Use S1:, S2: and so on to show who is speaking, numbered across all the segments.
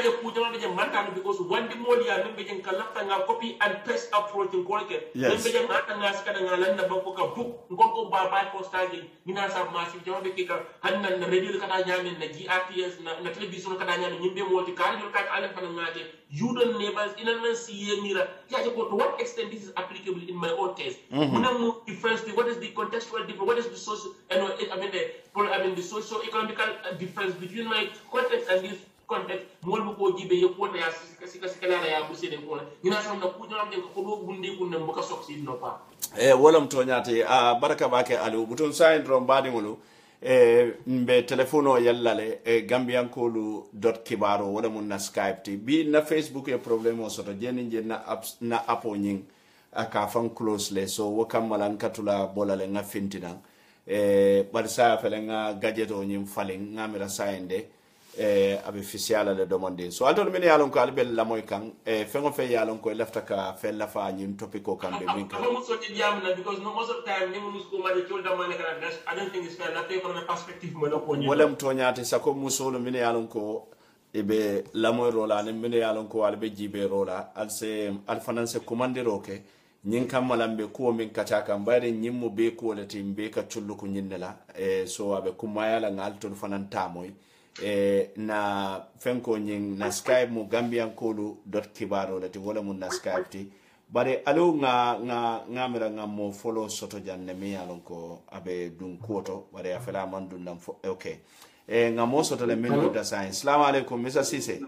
S1: je kujama be je mantano because wandi molia membe je kalafta nga copy and paste approach ko ke membe je mata nga skada nga landa bako ka book ngoko baba ko stage mina sa massive jama be kika hanna na radio kada nyamen na GRTS na television kada nyamen nyimbe moti kar jol kat alen fana ngate you don't neighbors in an see mira ya je ko to what extent this is applicable in my own case munamu difference what is the contextual difference what is the social and I mean the socio economical difference between my context and this context molbu ko jibe yekota ya sikala ya busede ko ina sam na kujam de ko do bunde kun ne mboka soksi no pa
S2: wala mtonyate baraka bake alu butun sign rom badi ngulu mbe telefono yallale gambiankolu.kibaro wala mun na skype ti bi na facebook e problème o soto jeni je na apo nyin aka fan close le so wakam malankatula bolale nga fintina barisa fele nga gadget o nyim falen ngamira saende abe official le demander so alto men yalon ko albe la moy kan fengo fe yalon ko lafta ka fe la fa nyim topico kan be min kan
S1: mo so ti diamna because no most of time ni mo ko ma de tolda man kan dash I don't think it's fair not from a perspective mo ko ni
S2: wala mtonyate sako musolo men yalon ko ebe la moy rola ne men yalon ko albe jibe rola alse alfananse commandero ke nyin kam malambe ko min kacha kan bare nyimmo be ko le timbe ka chullu ko nyinnela so abe kuma yala ngal ton fanan tamoy na fenko nyin na skype mu gambiankolu.kibaro lati wala mun na skype ti bare alo nga mira nga mo follow soto janne mi yalon ko abe dun koto bare afela man dun nam okay nga mo soto le min da science assalamu alaikum Mr. Sise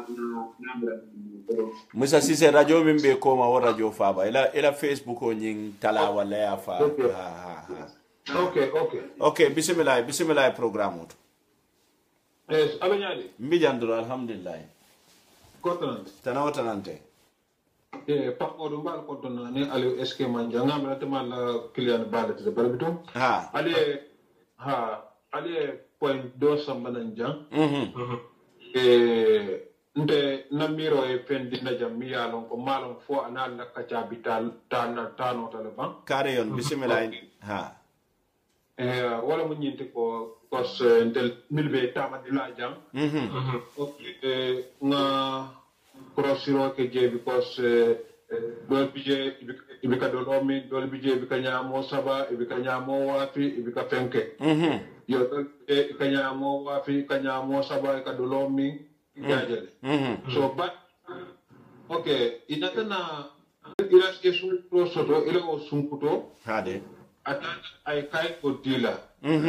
S2: Mr. Sise radio min be ko ma radio faba ila facebook o nyin tala wala ya fa okay bismillah programme to
S3: yes abanyadi
S2: mbijandro alhamdulillah
S3: kotonante
S2: tanawatanante
S3: pakodo mbal koton ne ali eske manja ngamla temal client balati barbito ali point 2 sambanan jang nte namiro e fendi na jam mi yalon ko malon fo anal la kacha bital tano tale ban
S2: kare yon bismillah
S3: wala mo nyinte ko kos ntel milbe tama di la jam nga crossiro ke je because dol bije ibika dol omi dol bije ibika nyamo saba ibika nyamo wafi ibika fenke yo dol ikanyamo wafi ikanyamo saba ikadolomi jajele so but okay inatana ila kesu prosoto ila o sunkuto
S2: hade
S3: ata ay kay ko dila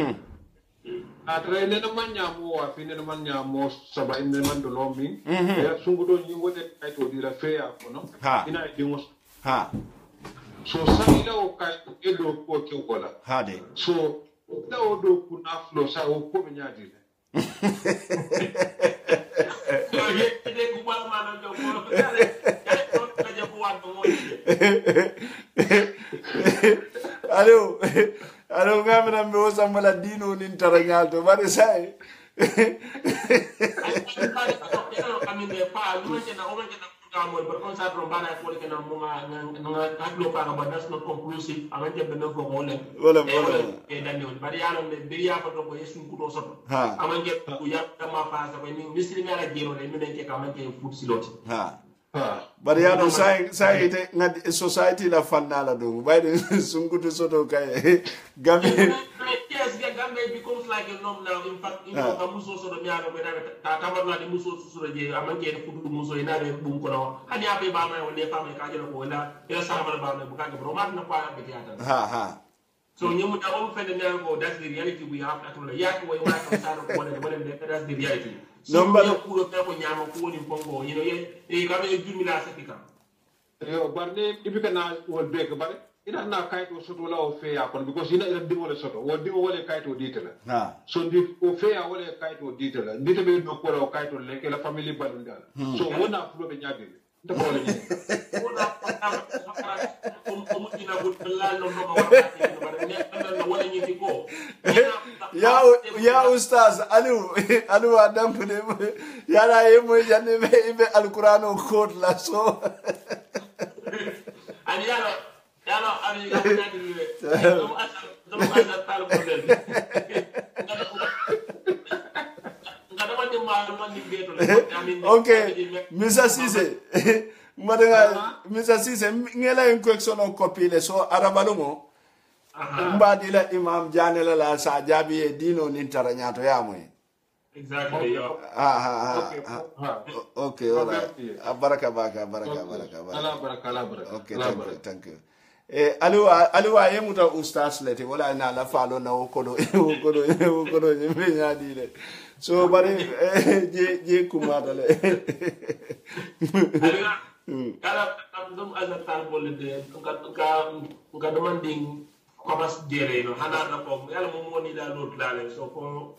S3: atra ne man nyamo wafi ne man nyamo saba ne man dolomi ya sunkuto ni wote kay to dila fe ya kono ina dingo so sa ila o kay edo ko ke kola
S2: hade
S3: so ila o do kuna flo sa o ko nyadile
S2: Alo ngamina mbeosa mala dino nintarangal to bare sai bari ya no sai ite ngad society la fanala do bayde sungutu soto kay gambe
S1: yes gambe becomes like a norm now in fact muso so do miano be ta tabarna di muso susura je amanke de fudu muso ina be bum ko no hani abe ba may wonde fama ka jelo ko wala ila sama ba may buka ko mat na kwa be tiata so nyimu da on fende ne ko that's the reality we have to know ya ko way ma ko saro ko wala that's the reality
S2: number
S1: ko ko nyama ko woni pongo you know ye ka be jumila sakika
S3: yo barne ibika na wol be ko bare ina na kayto soto la o fe ya kon because ina ila dimo le soto wo dimo wole kayto ditela so ndi o fe ya wole kayto ditela ndite be do ko la kayto le ke la family balundala so wona fulo be nyaade nda ko wala ni
S1: wona ko ina ko la no no bare ne na wala ni ko
S2: ya ustaz alu adam ne yara yemo yanne be alqur'ano code la so
S1: ani yalo ani yamani ni do asa tal problem ngada wande ma man ni beto
S2: Okay, Mr. Cisse. Mr. Cisse, ngela in question on copy le so arabalumo. Mbadi la Imam Janela la sa jabi e dino nintara nyato yamwe.
S1: Exactly.
S2: Okay, all right. Baraka. Okay, thank you. Aliwa yemuta ustaz leti wala na la falo na ukodo nyemenya dile. So bari je kumata le.
S1: Kala dum azar bolide ka demanding commerce jere no hana na ko yalla mo woni la lot la le so ko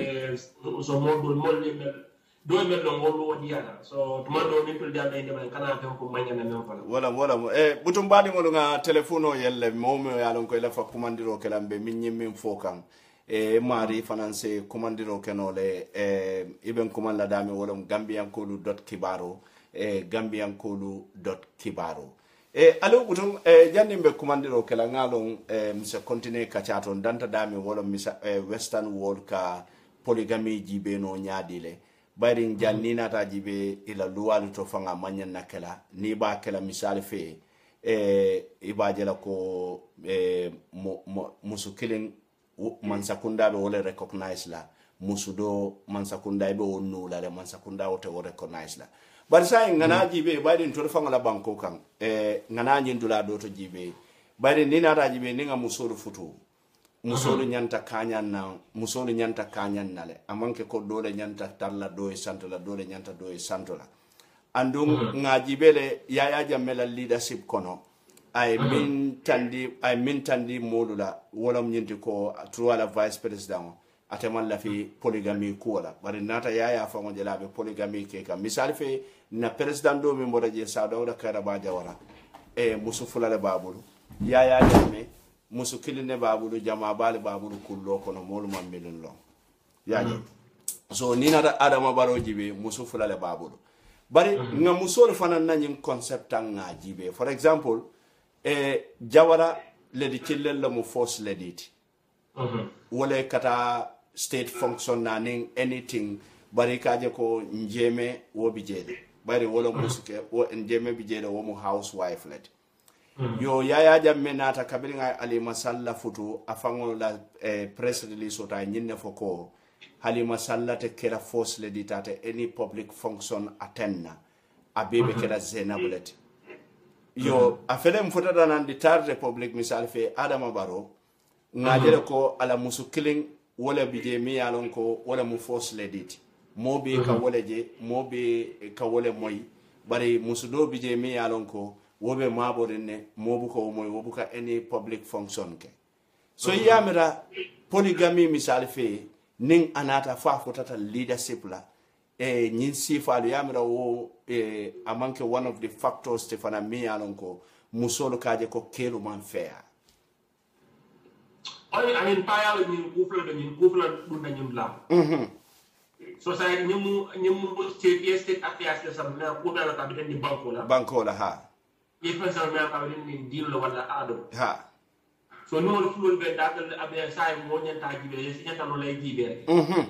S1: so mo do mel no ngol woni yalla so to mando ni tul jande inde man kana tan ko manyana men fala
S2: wala butum badi mo nga telefono yelle momo yalon ko la fa commandiro kelambe min nyimmin fokam mari finance commandiro kenole iben command la dami wala gambiankolu.kibaro gambiankolu.kibaro alo butum jandimbe commandiro kela ngalon mse continue kachato danta dami wala misa western world ka polygamy jibe no nyaadile bayrin jannina ta jibe ila luwalu to fanga manyan nakela ni ba kala misal fe ibajela ko musukilin mansakunda be wala recognize la musudo mansakunda be wonu la mansakunda wote wo recognize la bar sai ngana jibe bayrin to fanga la banko kan ngana nyindula do to jibe bayrin nina ta jibe ninga musulu futu musolu nyanta kanyan nale amanke ko dole nyanta talla do e santola dole nyanta do e santola andum ngajibele yaya jamela leadership kono ay min tandi molula wolom nyinti ko truala vice president atemal la fi polygamy ko la bari nata yaya fa mo jelabe polygamy ke ka misal fe na president do mi modaje sa dawda kara ba jawara musufula le babulu yaya jamme musu kiline babulu jama bali babulu kullo kono molu mambilin lo yaji so ni na adama baro jibe musu fulale babulu bari nga musol fanan nanyin concept nga jibe for example jawara ledi chillel la mu force lediti wala kata state function naning anything bari kaje ko njeme wo bijede bari wala musuke wo njeme bijede wo mu housewife ledi yo yaya jamme nata kabirnga Halima Sallah futu afango la press release ota nyinne foko Halima Sallah te kera force le ditate any public function atenna abebe kera zenabulet yo afele mfuta nan di tar republic misal fe Adama Barrow ngajere ko ala musu killing wala bije mi yalon ko wala mu force le dit mobi ka wala je mobi ka wala moy bari musu do bije mi yalon ko wobe maborine mobu ko moy wobu ka any public function ke so yamira polygamy misal fe ning anata fa fotata leadership la nyin sifalu yamira wo amanke one of the factors stefana mi alon ko musolo kaje ko kelu man fair
S1: I mean payal ni kufla dun nyum la so say nyum state affairs la samna ko dala ka bitan ni banko la ha if person me ka ni deal wala ado
S2: ha
S1: so no lo fulol be dagal abe say mo nyanta jibe yesi nyanta no lay jibe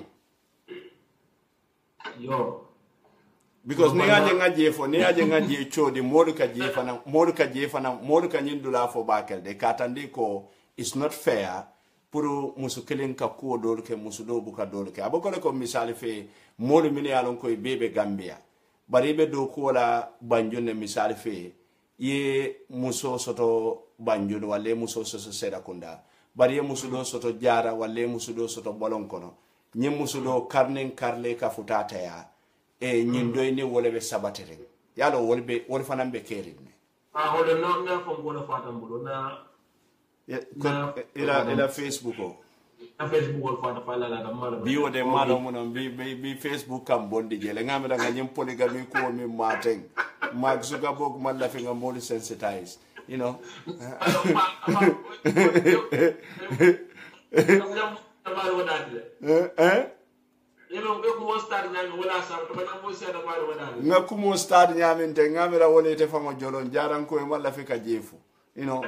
S1: yo
S2: because ni aje ngaje chodi modu ka jefana modu ka nyindula fo bakel de katandi ko it's not fair pour musukelen ka ko dol ke musudo buka dol ke aboko ko misali fe modu mini alon ko bebe Gambia bari be do ko la banjone misali fe ye muso soto banjun wale muso soto seda kunda bari ye musudo soto jara wale musudo soto bolon kono nyi musudo karnen karle ka futata ya nyindo ni wole be sabatere yalo wol fanan be kerin
S1: hodo no na fo gola fatam bulo na
S2: ila Facebook o
S1: na Facebook wol fata fala la da mala
S2: bi wode mala mo bi Facebook kam bondi jele ngamira nga nyim polygamy ko mi mateng Mark Zuckerberg man la fi nga more sensitized you know nga kumo start nyaminte ngamira wole te famo jolon jaran ko man la fi ka jefu you know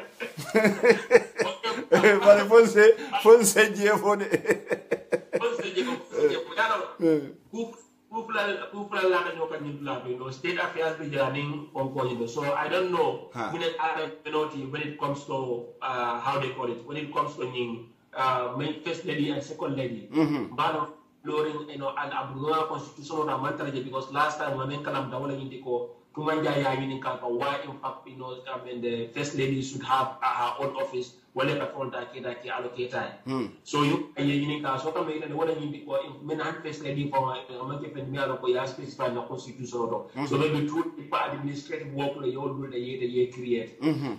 S2: vale fonse jefo de
S1: Pufla la ka nyoka nyidla be no state affairs be running on point. So I don't know when it comes to how they call it, when it comes to first lady and second lady. But Loring, and Abdullah constitutional mandatory because last time when Kalam Dawala Indiko, Kumanja Yamin Kapa, why in fact, the first lady should have her own office, whatever front that allocate. So you so come in what I first lady for a specified constitutional. So maybe two administrative work they all do the year create.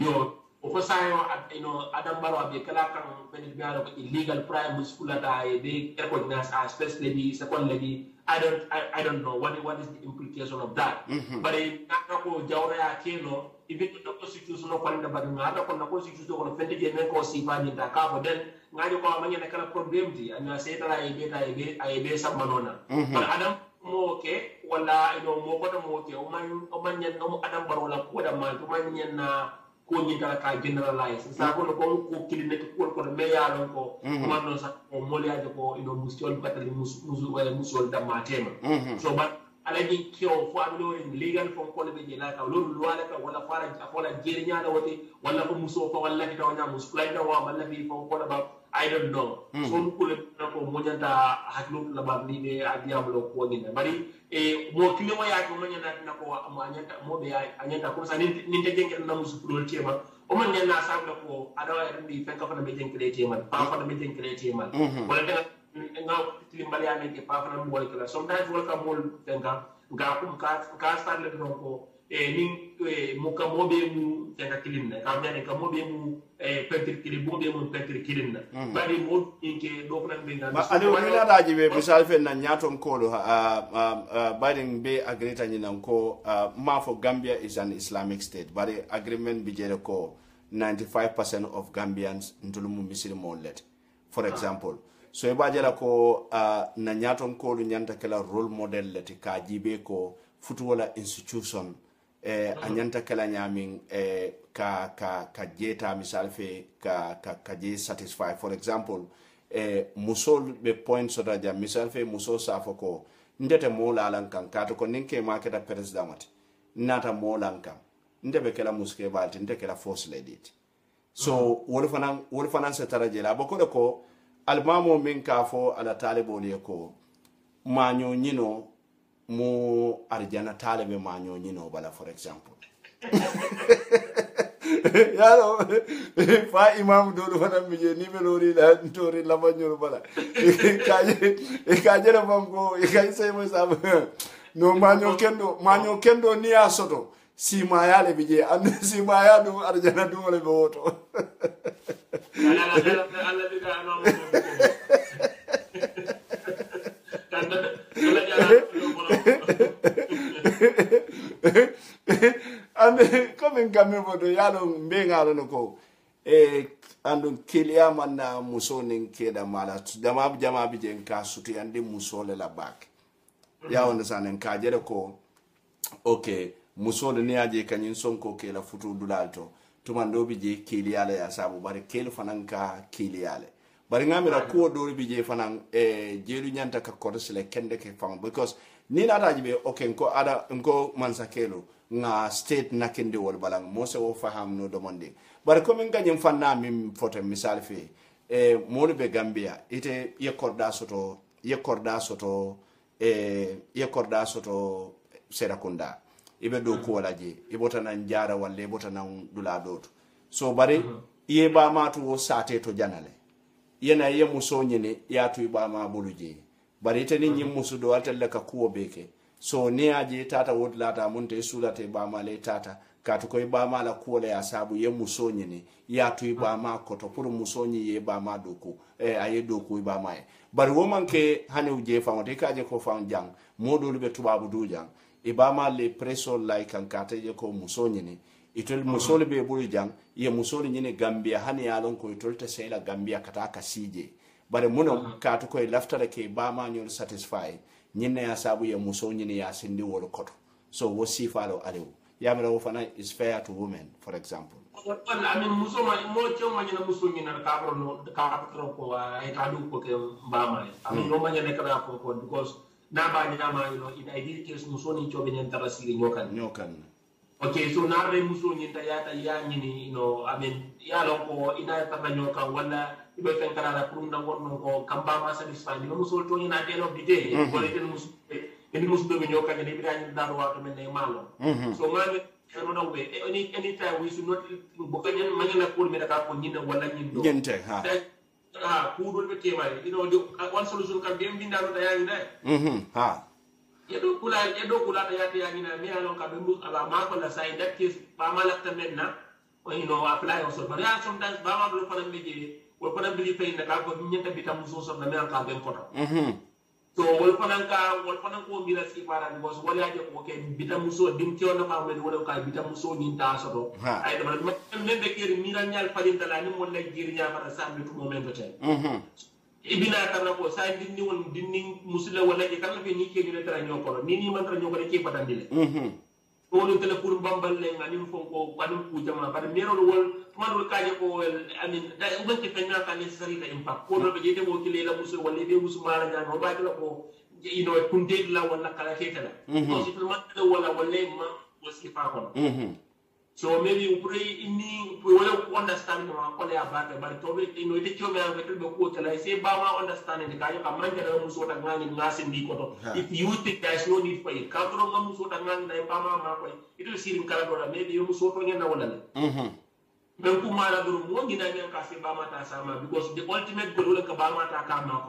S1: Adam Barrow be kala illegal prime school that they recognize as first lady, second lady. I don't know what is the implication of that. But in Nakako Jawra Keno, even the constitution of Panda Badanga, the constitution of Fenty ko Sivan in Dakar, then Nayo Mania Kala problem, and I say that I be some manona. But Adam Moke, wala Moke, Oman Adam Barola, Kodaman, Oman ko nyinga ka generalize sa ko ko kilinete ko meya lon ko man sa ko molia ko musol batali musol da matema so but alaji kyo fo amlo legal from ko be jela ka lolu wala ka wala fara jerinya la wote wala ko muso ko wala ki tawnya musplay da wa man la fi ko ba I don't know so ko le ko monyanta haklu la ba ni be adiamlo ko ni bari mo kilimo ya ko manyana na ko amanyanta mo be anyanta ko sa ni te jengel na musupul tema o man nyana sa ko adawa ndi fenka fa na be jengel tema pa fa na be jengel tema wala da nga tilimbali ane ke pa fa na mo wala sometimes wala ka mo fenka ga ko ka start le ko ni muka mo be mu fenka kilinna ka nyane ka mo be mu pentir kili bo be mu pentir kilinna bari mo inke do ko be ngam
S2: ade o mina daji be misal fe na nyaton kolo Biden be agreta ni nan ko ma for Gambia is an Islamic state bari agreement bi jere ko 95% of Gambians ntulumu misiri mo let for example so e bajela ko na nyaton kolo nyanta kala role model leti ka jibe ko futuwala institution anyanta kala nyamin ka jeta misal fe ka je satisfy for example musol be points da jam misal fe muso safo ko ndete mola lan kan kato ko ninke maketa president nata mola kan ndebe kala muske balti ndete kala force lady so wol fanan se taraje la boko ko almamo min ka fo ala talibo le ko manyo nyino mo arjana talibe manyo nyino bala for example yalo fa imam do fana mi je ni melori la tori la manyo bala kaje la bango kai sai mo sa no manyo kendo ni asoto si ma yale bije an si ma ya do arjana do le boto
S1: ala diga no
S2: and coming bodo yalo mbenga no ko andun kilia manna musonin keda mala dama jama bije nka sutu ande musole la back ya wonda sanen ka jere ko okay musole ni aje kanyin sonko ke la futu dulalto tumando bije kilia la ya sabu bare kel fananka kiliale bari ngamira ko do bije fanan jelu nyanta ka korsele kende ke fam because ni na taji be okay ko ada ngo mansakelo nga state nakende wol balang mo se wo faham no demanding bari ko min ganyem fanna mim foto misal fe molu be Gambia ite ye korda soto serakunda ibe do ko laje ibota nan jara walle ibota nan dula doto so bari ye ba matu wo sate to janale yena ye muso nyene ya tu ba ma buluje bari ite ni nyim musu do atelle ka kuwo beke so ne aje tata wodlata munte sulate ba ma le tata katu ko ba ma la kuwo le asabu ye muso nyene ya tu ba ma koto pour muso nyi ye ba ma doku aye doku ba ma bari wo manke hani uje fa wonte kaje ko fa jang modolu be tubabu du jang e ba ma le preso like kan kata ye ko muso nyene itol musole be bulu jang ye musole nyine Gambia hani yalon ko itolta sela Gambia kata ka sije bare muno katu ko laftara ke ba ma nyol satisfy nyine ya sabu ye muso nyine ya sindi wol koto so wo sifalo alew ya mera wo fana is fair to women for example
S1: I mean muso ma mo choma nyina muso nyina ka bro no ka ko ay ka du ko ke ba ma I mean no ma nyane ka ko because na ba ni ama in ideal case muso ni chobe nyen tarasiri
S2: nyokan
S1: okay so na re muso ni ta ya ni I mean ya lo ko ina ta nyokan wala ibe fen kala la pour na wonno ko kamba ma satisfy ni muso to ni na telo bide ko le ten muso ni muso be nyokan ni bi dañu daru wato men ne malo so ngame no way anytime we should not bokanyen manyana pour me ka ko nyina wala nyindo
S2: nyente
S1: ha kudol be tema one solution kan be binda do yaani na
S2: ha
S1: yedo kula da yaani na me alon ka be mu aba ma ko la sai that case ba ma la tamen na apply also but yeah sometimes ba ma do fana be wo fana bi pay na ka ko nyenta bitam so so na me ka ben ko so wol fana ko mira si para because wala ya ko ke bitam so dim ti on fa men wala ka bitam so ni ta so do ay do men be kiri mira nyal fadin dala ni mo lay jiri nya fara sa mi to momento ten ibina tan ko sa dinni won dinni musula wala ke kala be ni ke ni tara nyoko ni man tara nyoko ke patandile wolu tele pour bambal le ngani fonko kanum ku jama bar mero wol tumadul kaje ko amin da ubante fenna ka necessary da impact ko do be jete mo kile la musul wala be musul mala ngan no ba ko kunde la wala kala ketala so si pour man wala ma wasifa ko so maybe upre inni wala understand ma ko le abata bar to be ite chome an betul be ko tala say ba ma understand ni kayo ka man jara muso ta ngani ngasi ndi ko to if you think there is no need for it ka to ngam muso ta ngani na ba ma ko it will see in kala do maybe you muso to ngena wala men ku mala do mo ngina nyen ka se ba ma ta sama because the ultimate goal ka ba ma ta ka ma ko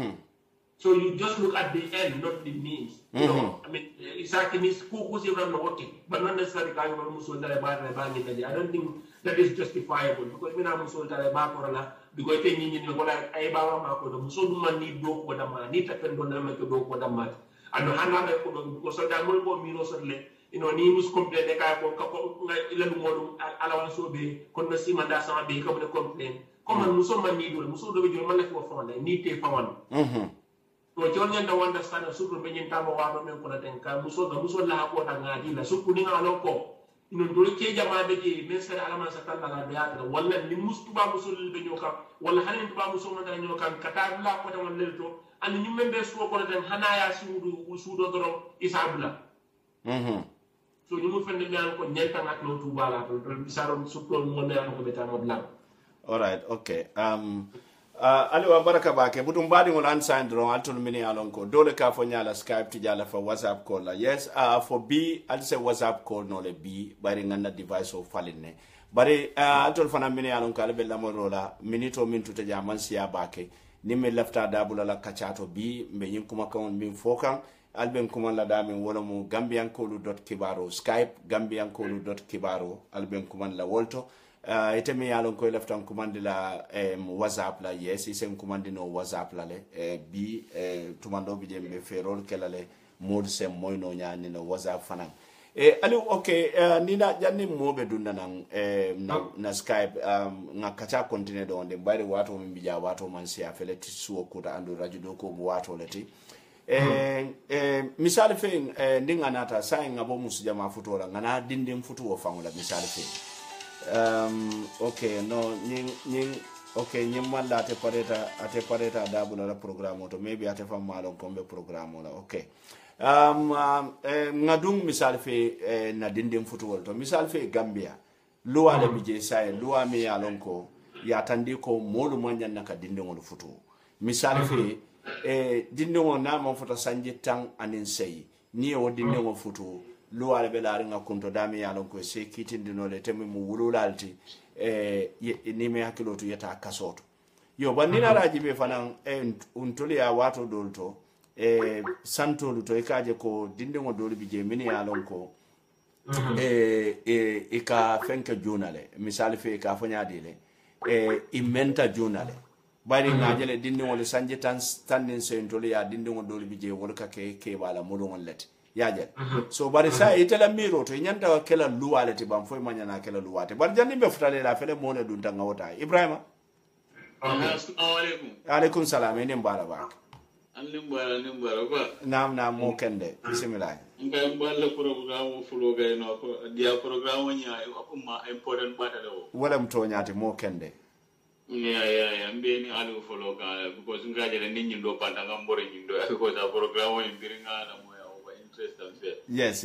S1: so you just look at the end, not the means. You know, I mean, exactly means who's even working, but not necessarily kind of musul that I don't think that is justifiable because when I'm musul that I because I think you know I bawa mako the musul man need do ko da ma need ta fen do na ma do ko da ma and hana ko do because da mo ko mino sorle ni mus complain ka ko ila mo ala so be kon na simanda sama be ko de complain comme musul man need do musul do be jor man la ko fa ni te fa wan to jon nyanda wanda sana supu be nyinta mo wa men ko na ten ka muso la ko ta ngadi la supu ni ngalo ko dole ke jama be ji men sere alama sa tan la be atra walla ni mustuba musul be nyoka walla hanin tuba musul na nyoka kata la ko ta wal to and ni membe so ko na ten hanaya suudo doro isabula so ni mu fende ngal ko nyanta ngat no tuba la to bisaro supu mo ne ko be tan modla
S2: all right okay ali wa baraka bake butum badi ngol unsigned ron altul mini alonko dole ka fo nyala Skype ti jala for WhatsApp call la yes for B I'll say WhatsApp call no le B bari nganda device o falinne bari altul fana mini alonko albe la morola minito min tuta jaman siya bake ni me lafta dabula la kachato B mbe yin kuma kan min fokan alben kuma la dami wala mu gambiankolu.kibaro Skype gambiankolu.kibaro alben kuma la wolto ite mi yalon ko leftan commande la WhatsApp la yes isen commande no WhatsApp la le bi tumando bi jembe ferol kelale mod sem moyno nyaani no WhatsApp fanan ali okay nina janni mobe dunna nan na Skype nga kacha continue do de bari wato min bija wato man sia feleti suwo kuta andu radio ko mo wato leti misali fe ndinga nata sai ngabo musu jama futola ngana dindim futu wo fangula misali fe okay no ning okay nyimalla ate pareta dabula la programme to maybe ate famalo kombe programme la okay ngadung misal fe na dindem football to misal fe Gambia luwa le bije say luwa mi yalonko ya tandi ko molu manyan naka dindengol futu misal fe dindengol na mo foto sanje tang anin sey ni o dindengol futu luwa le belari nga kunto dami yalonko se kitindino le temi mu wululalti ni me hakilo to yeta kasoto yo bandina raji be fanan untoli ya wato dolto santolu to ikaje ko dindingo doli bije mini yalonko ika fenke junale misali fe ka fanya dile imenta junale bari ngajele dindingo le sanje tanin sentoli ya dindingo doli bije wolka ke bala modon let yaje so bari sa itela miro to nyanta kala luwale ti bam foy manyana kala luwate bar janni be futale la fele mona dun tanga wota Ibrahima
S4: assalamu alaykum
S2: alaykum salam enen bala bak
S4: nimbara ba
S2: nam mo kende bismillah
S4: ngam balla programme fulo gayno ko dia programme nya ko ma important bata do
S2: wala mto nyaati mo kende
S4: Yeah. Mbe ni alu follow ka because nga jere ni nyindo panta nga mbore nyindo because a program o imbiringa na moya over interest and fair.
S2: Yes.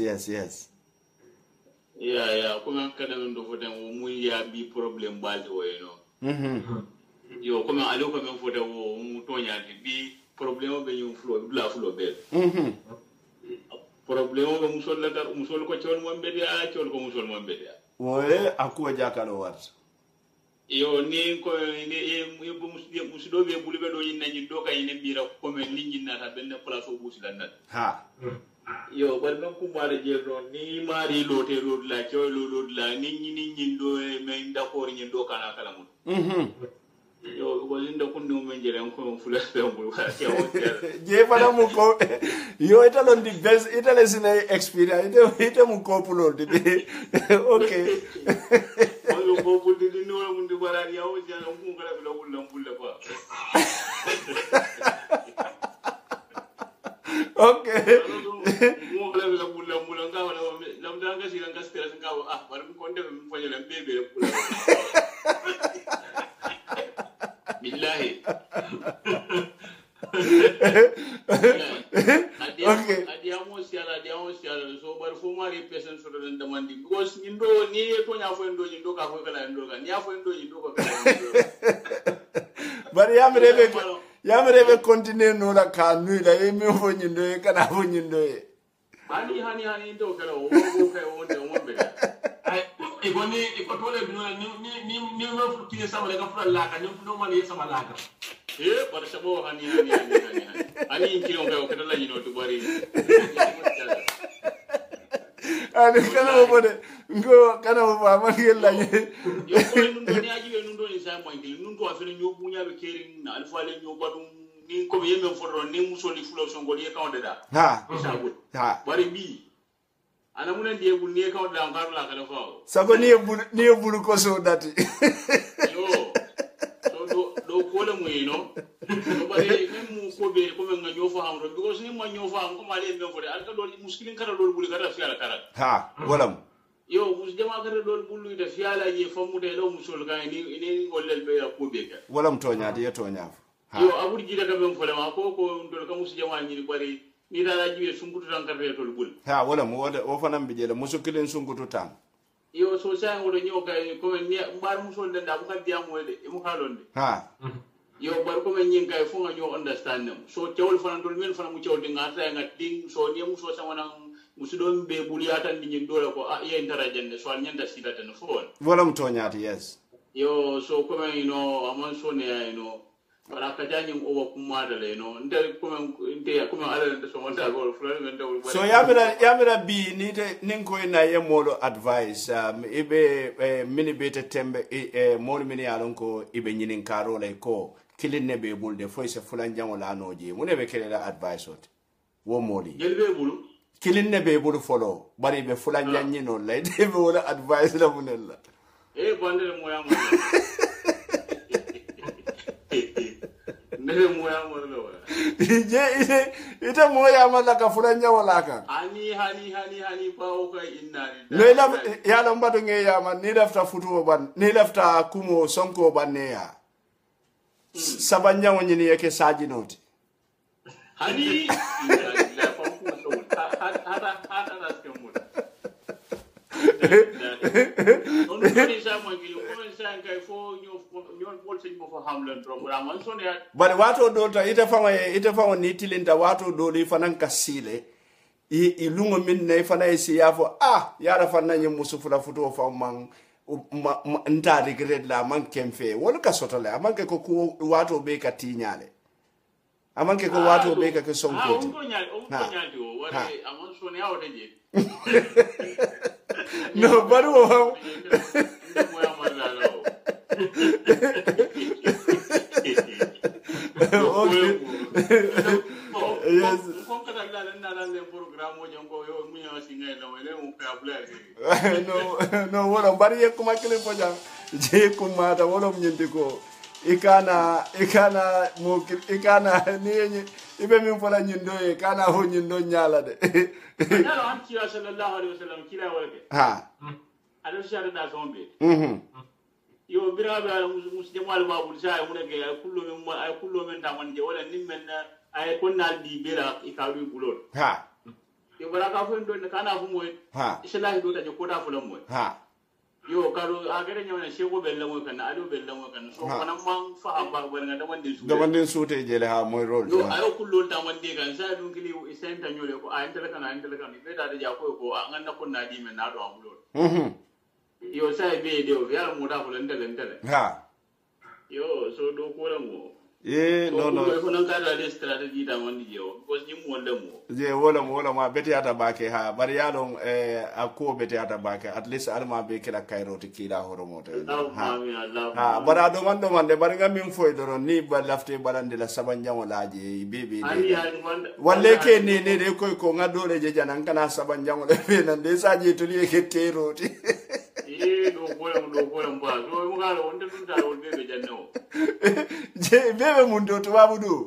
S4: Yeah. Kuma kada ndo foten wo mu ya bi problem balde wo yo kuma alu ko men foten wo mu tonya bi problem be ñu flow be problem be musol la dar musol ko ciol mo mbede a ciol ko musol mo mbede
S2: woe akuwa jakalo wat
S4: yo ni ko ni musido be bulbe do yin nañi do kay ne bira ko men lingi nata ben place o busi dan
S2: ha
S4: yo bar men ko mare je do ni mari lote ro la ciol lo la ni ñi do men d'accord ñi do kana kala mun yo ko linda ko no men jere ko fula sembul wa ci o
S2: je fana mu ko yo italon di best itale sine experience ite mu ko pulo di okay
S4: yo ko pul di no mun di bara ya o ja ko ngala la bulla fa
S2: okay
S4: mo ngala la bulla nga wala lam danga si nga stress nga bar ko ndem mo fanyala bebe pula billahi
S2: okay
S4: adiamo siala so bar fo mari pesen so den demandi because nindo ni to nya fo ndo nindo ka fo kala ndo ka nya fo ndo nindo ko kala
S2: bari yamrebe continuer no la ka nu la e me fo nindo e kana fo nindo e
S4: hani ndo kala o go kay o de mo be
S1: iko tole bino ni no fukine sama daga fura laka ni no mali sama laka
S4: pada sabo hani kilo kay o kada la yino to bari
S2: ani kana mo de ngo kana mo ba ma yella ni
S4: yo ko nun do ni aji nun do ni sa mo ngil nun ko afene nyo bunya be keri na alfa le nyo badum ni ko be yeme fodro ni musoli fulo so ngol ye kawde da ha bari bi ana munen die bul ni kaw da ngar la kala faaw
S2: sago ni bulu ko so dati
S4: yo so do ko le mu yino do bari même ko be ko men nganyo fa am do because ni ma nyo fa am ko male be fode al ka do muskilin kara do bul kara fiala kara
S2: ha walam
S4: yo mus jama kara do bulu da fiala ye famu de do musul ga ni gollel be ya ko be ka
S2: walam tonya de tonya
S4: yo abur jida ka ben fole ma ko do ka mus jama ni bari ni dala jiwe sungutu tan karbe to bul
S2: ha wala mo wada o fanam bi jela musukilin sungutu tan
S4: yo so sa ngolo nyoka ko ni mbar musol de da ko diam wede e mu halonde
S2: ha
S4: yo bar ko men nyin kay fo nga ñoo understand them so tewul fana dol men fana mu tew de ngata nga ding so ni mu so sa wana musidon be bul ya tan ni dole ko ye ndara jende so nyanda sida tan fo
S2: wala mo toñati yes
S4: yo so ko men amon so ne para ka janyi o ko madale nde ko men ala nde so wonta go fulani men dawul
S2: so yamira bi ni te nin ko na ye molo advice ibe mini bete tembe molo mini alon ko ibe nyinin karo lay ko kilin ne be bulde fo se fulan jango la noje mu ne be kele la advice ot wo moli
S4: gel be bulu
S2: kilin ne be bulu folo bari be fulan janyi no lay de be wala advice la munella
S4: bande mo yamma nele moya morlo
S2: je ite moya mala ka fulanja wala ka
S4: hani ba o ka inna
S2: no ila ya la mbado nge ya man ni lafta futuo ban ni lafta kumo sonko banne ya sabanya wonyini yake saji noti
S4: hani la pompu so hata skemu on ni sa mo ngi ko sa ngai fo nyon bol se mo fo hamlen program on son ya
S2: bari wato dolta ite fama ni tilinta wato doli fanan kasile i lungo min ne fana isi yafo yara fana nyi musufula futo fa man nta regret la man kemfe wala ka sotole amanke ko wato be ka tinyale amanke ko wato be ka ke sonko
S4: on ko nyaati o wari amon son ya o deje
S2: no bari wo no wala bari ye kuma kile poja je kuma ta wala mnyindi ko ikana ni ibe min fola nyindo e kana ho nyindo nyala de
S4: ala am kila sallallahu alaihi wasallam kila wala
S2: ha
S4: ado shara da zombe yo birabe ala mus jamal babul sa ay munake ay kullo men tamande wala nimmen ay konnal di bira ikawi bulol
S2: ha
S4: yo baraka fo ndo kana fu moy
S2: ha
S4: isla do ta ko ta fu lam moy
S2: ha
S4: yo karo agere nyona shego bella moy kan ado bella moy kan so kana man fa amba wala damande
S2: suute jele ha moy rol
S4: yo ayo kullo tamande kan sa dun kili isenta nyole ko ay intele kan be ta ja ko ngana ko na di men na do amulol yo sai be de o ya mo da ko lendele
S2: ha
S4: yo so do ko la mo
S2: no
S4: ko non ka da strategy da man di yo ko ni mo le mo
S2: je wala ma beti ata bake ha bari ya don akko beti ata bake at least alma be kila kairo to kila horomo to ha bara do man de bari ngam min foy do ni ba lafte balande la sabanjamo laaje bebe walle ke ne de ko ngadole je janan kana sabanjamo le be nan de saje to li ke kairo ti
S4: do ko mba so mo galo wonde dun ta wol bebe janno
S2: je bebe mun do to babu do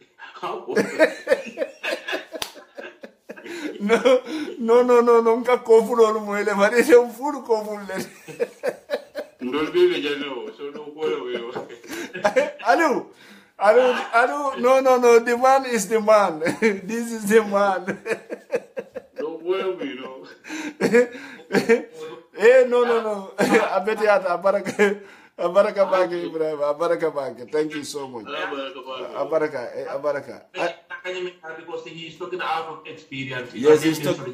S2: no nka kofulo mo ele mari se furu koful le
S4: ndol bebe janno so do ko yo
S2: Alu, no, the man is the man. This is the man.
S4: Don't worry, no.
S2: No. Abetiata, Abaraka Bagi, Ibrahim, Abaraka Bagi. Thank you so much. Abaraka.
S1: Because he's talking out of experience.
S2: Yes, he's talking.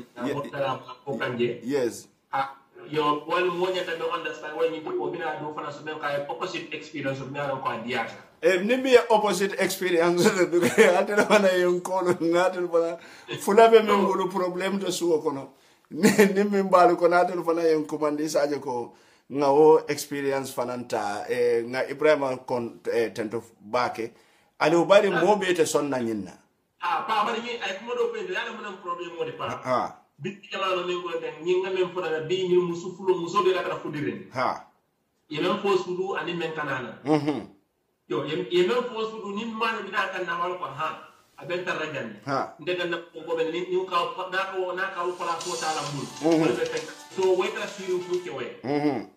S2: Yes.
S1: Your one more that don't understand when you go in a do for us opposite experience of Naro Diata.
S2: Nimbi opposite experience atela bana yonkolo ngatel bana fulabe mengulu problem to suwo kono nimbi mbalu ko natel bana yonkomandi saje ko ngawo experience fananta nga Ibrahima kon tento bake ali ubali mobe te sonna nyinna
S1: pa bari ni ay ko do pe dala mo problem mo de pa bitti jamano men ko den nyinga men fo dala bi ni musufulo musobe la kala fudire yemen fo sudu ani men kanana yo yemen fo sudu ni man bina kan na wal ko aben tarajan ndega na ko ben ni ka na ka ko la ko tala mul so weta siru fu ke we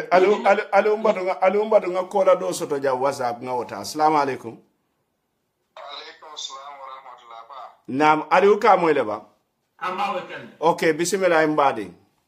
S2: alo mbado nga kola do soto ja WhatsApp nga wota assalamu alaikum
S5: assalam wa rahmatullahi ba
S2: nam alo ka moyle ba
S1: amba wekan
S2: okay bismillah mbadi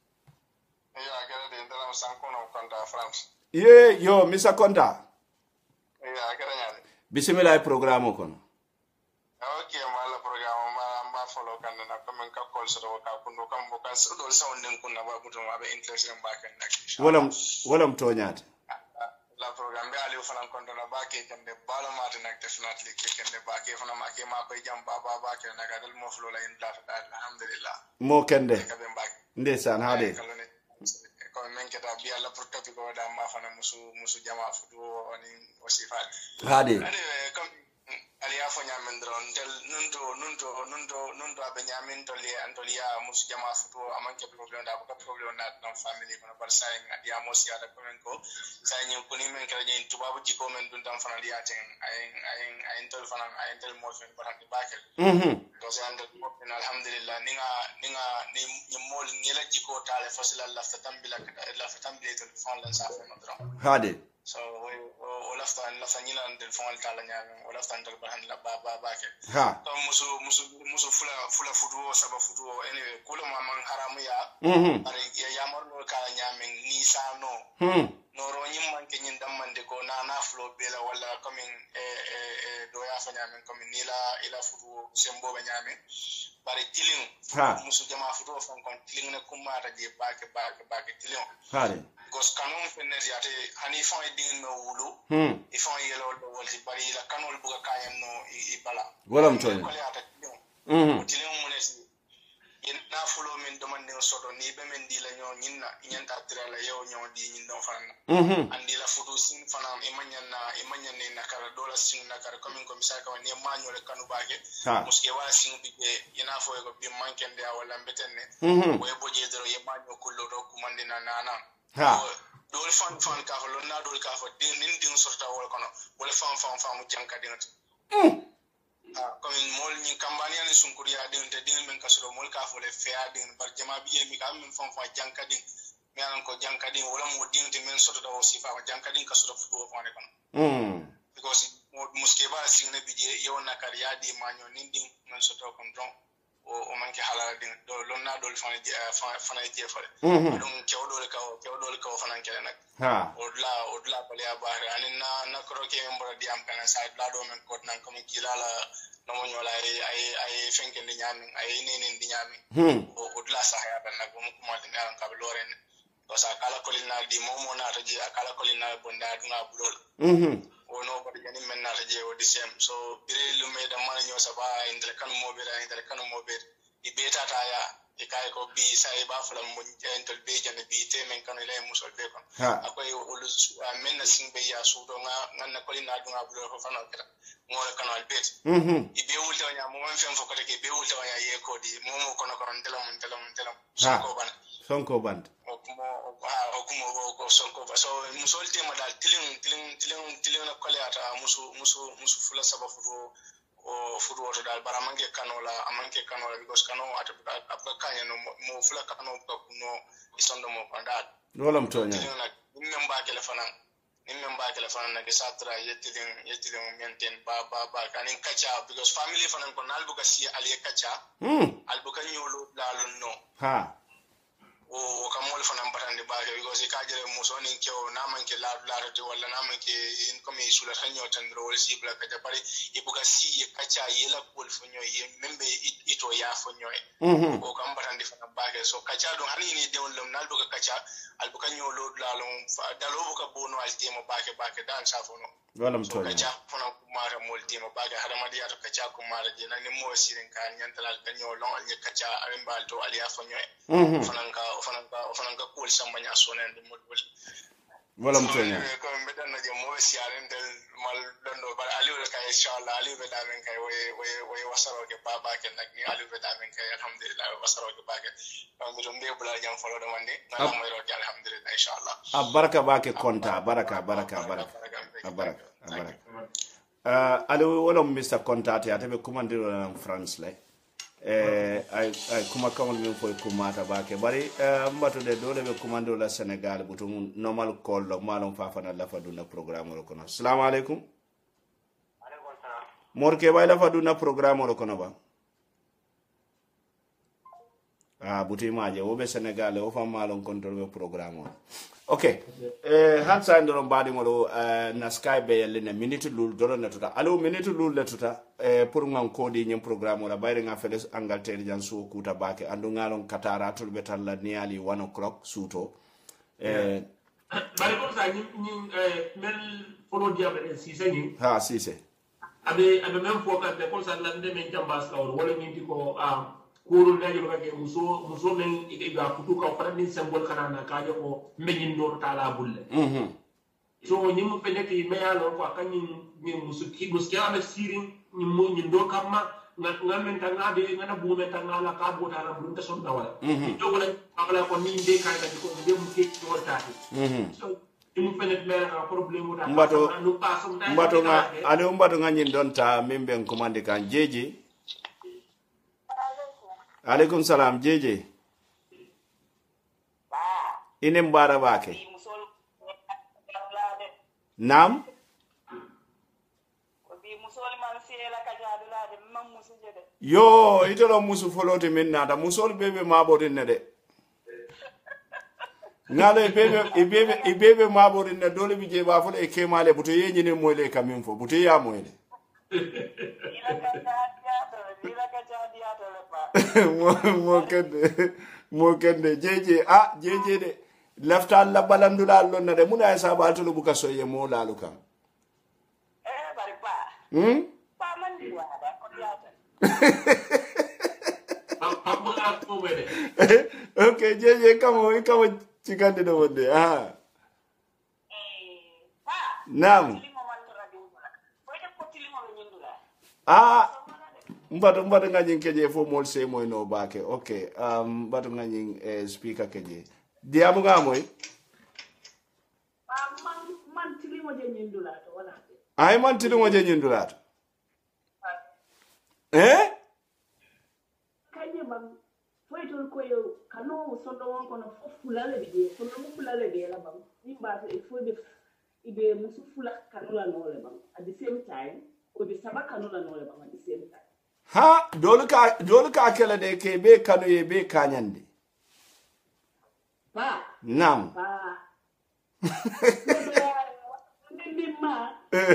S5: ya gare de ndala sanko no konta France
S2: yo misa konta
S5: ya gare nyane
S2: bismillah programme kono
S5: okay mala programme ma follow kan na ko men ka call so ka kundo kam bo kan so do sound den kunna ba buto ma be interest en ba kan nak
S2: wala mtoñaate
S5: la programme be ali fana konta na ba ke kan de balo ma de nak definitely ke kan de ba ke fana ma ke ma bay jam ba ke na ga dal mo flo la in la alhamdulillah
S2: mo kende ndesan hade
S5: ko men ke ta bi alla pour topi ko da ma fana musu jama fudu oni wasifa
S2: hade
S5: ali afo nyamen dron tel nundo abe nyamen tolia musu jama futu amanke problem da ko problem na non family kono bar sai ngadi amosi ada ko men ko sai nyen ko ni men kala nyen tubabu jiko men dun tam fana liya ten ay tol fana ay tel mo fen barandi bakel to sai ande ko alhamdulillah ni mol ngela jiko tale fasila la fatambila tel fon la sa fen dron
S2: hade
S5: so olaftan la fanyila del fon tala nyame olaftan dal bahan la ba ke to musu fula fudu saba fudu anyway kula man haramu ya are ya marno kala nyame ni sano noro nyimman ke nyin damande ko na flo bela wala coming do ya fa nyame coming ila fudu sembo ba nyame bare tiling musu jama fudu fon kon tiling ne kumata je bake tiling
S2: hade
S5: gos kanon fener yate hani fon e ding no wulu ifon yelo do wolti bari la kanol buga kayam no ibala
S2: wala mtonya
S5: tiling munesi na fulo min domande soto ni be men di la nyinna nyanta trela yo di nyin don fanna andi la fudu sin fana imanya ne nakara dola sin nakara comme commissaire ka ni manyo le kanu bage muske wala sin bige ina fo ko bi manken de wala mbetenne boy boje dero ye manyo kullo do kumande na dol fan ka ko na dol ka fo din sorta wala kono wala fan mu janka dinati comme mol ni kambani ani sunkuri ya de men kasoro mol ka fo le fe adin bar jama biye mi kam min fon fa janka din mi anan ko jankadin wala mo dingte men soto da o sifa jankadin ka soto fudo ko ne kono because muskeba singne bije yewna kar yadi manyo nindin men soto kon don o manke halala din do lonna dol fana je fale dum kewdol ka fana kele nak odla bale abare anin na kroke mbara diam kana sa la do men ko nan ko kilala no mo nyola ay fenke ndi nyam ay nenen ndi nyam odla sa ya ban nak mo kuma de nan ka loren to sa kala kolina di momo na taji akala kolina bonda dunga bulol wono ko jani men na taji o disem so bire lume da man nyo sa ba indre kan mo be i beta ta ya e kay ko bi sai ba fulam mo entel be jane bi te men kan ile musol be kon akoy olu men na sing be ya su do nga na kolina dunga bulol ko fana kala mo le kanal bet i be wulta nya mo men fem fo ko ke be wulta nya ye ko di mo kono kono telam sonko band okumo sonko ba so musol tema dal tiling na kole ata musu fula saba fudu wato dal bara manke kanola amanke kanola because kano ata abga kanya no mo fula kano ka kuno isondo mo pandal
S2: wolam tonya
S5: nimmen ba kele fanan na ke satra yetilin maintain ba kanin kacha because family fanan ko nalbuka si aliye kacha albuka nyolo dalon no o kamol fanan batande baake because ka jere muso nin kew na manke la to wala na manke in comme isula tanyo tandro wala sibla ka japari ibuka si kacha yela kol fonyo ye membe ito ya fonyo o kam batande fanan baake so kacha do hani ni de wala nal do kacha albuka nyolo lalon dalo buka bono altimo baake dan safono
S2: walam to
S5: kacha fona kumara moltimo baake hadamadi ato kacha kumara je nan mo sirin kan nyantalal kanyo long al kacha ambal to aliya fonyo fananga kul sambanya sonen de modul
S2: walam tonya
S5: ko medan na je mo siaren del mal dondo bar aliou ka inshallah aliou be damen kay way wasaro ke baba ke nak ni aliou be damen kay alhamdulillah wasaro ke baba mi dum be bula jam folo do mande na mo ro alhamdulillah inshallah
S2: baraka bake konta baraka aliou wolom mr konta te atabe commandiro en france le ay kuma kawol min foy kumata bake bari mbato de dole be commando la Senegal butum normal call lo malum fafana la faduna programme ro kono assalamu alaikum
S6: salam
S2: morke bay la faduna programme ro kono ba butima je wobe Senegal o fam malum control programme okay hansa ndoro mbadi ngolo na skype be yelle ne minute lul doro na tuta alo minute lul le tuta pour ngan kodi nyem programme la bayre nga feles Angleterre jan so kuta bake andu ngalon katara tul betal la niali 1 o'clock suto
S1: bari ko sa ni mel folo diabe si seni
S2: si se
S1: abe même fo ka de ko sa la ndeme jambas ka wala ni ko kuru na jelo kake muso men iga kutu ka fara min symbol kana na kaje ko menin do tala bulle so nyim peneki me ya lo ko kanyi ni muski ame sirin nyim mo nyindo kama nga men tanga be ngana bu men tanga la ka bota ram dum tason dawala to ko la abala ko ni de kay ka ko de mu ke to taati so nyim penek me na problème da
S2: mbato nga ade mbato nga nyindon ta membe commande kan jeje alaikum salam jeje ine mbara bake nam yo itolo musu folote min nata musol bebe mabodin ne de ngalo bebe mabodin ne dole bi je ba fole e kemale buto yenyi ne moyle kamin fo buto ya moyle mo kende jeje jeje de lafta la balandula lonna de muna sa ba to buka soye mo lalu kan
S6: bari pa man di wada ko yata
S2: okay jeje kamo chikande do wonde nam mbado ngani keje fo mol se moy no bake okay mbado ngani speaker keje diamu ngamoy
S6: man tilimo je nyindulato wala
S2: ay man tilimo je nyindulato
S6: kanye man foi to ko yo kanu so do won kono fulale be so no fulale be la bang nimba e foi be ibe musu fula kanu la no le bang at the same time ko be saba kanu la no le bang at the same time
S2: ha dolu ka kala de ke be kanu ye be kanyande
S6: ba
S2: nam
S6: ba ndimma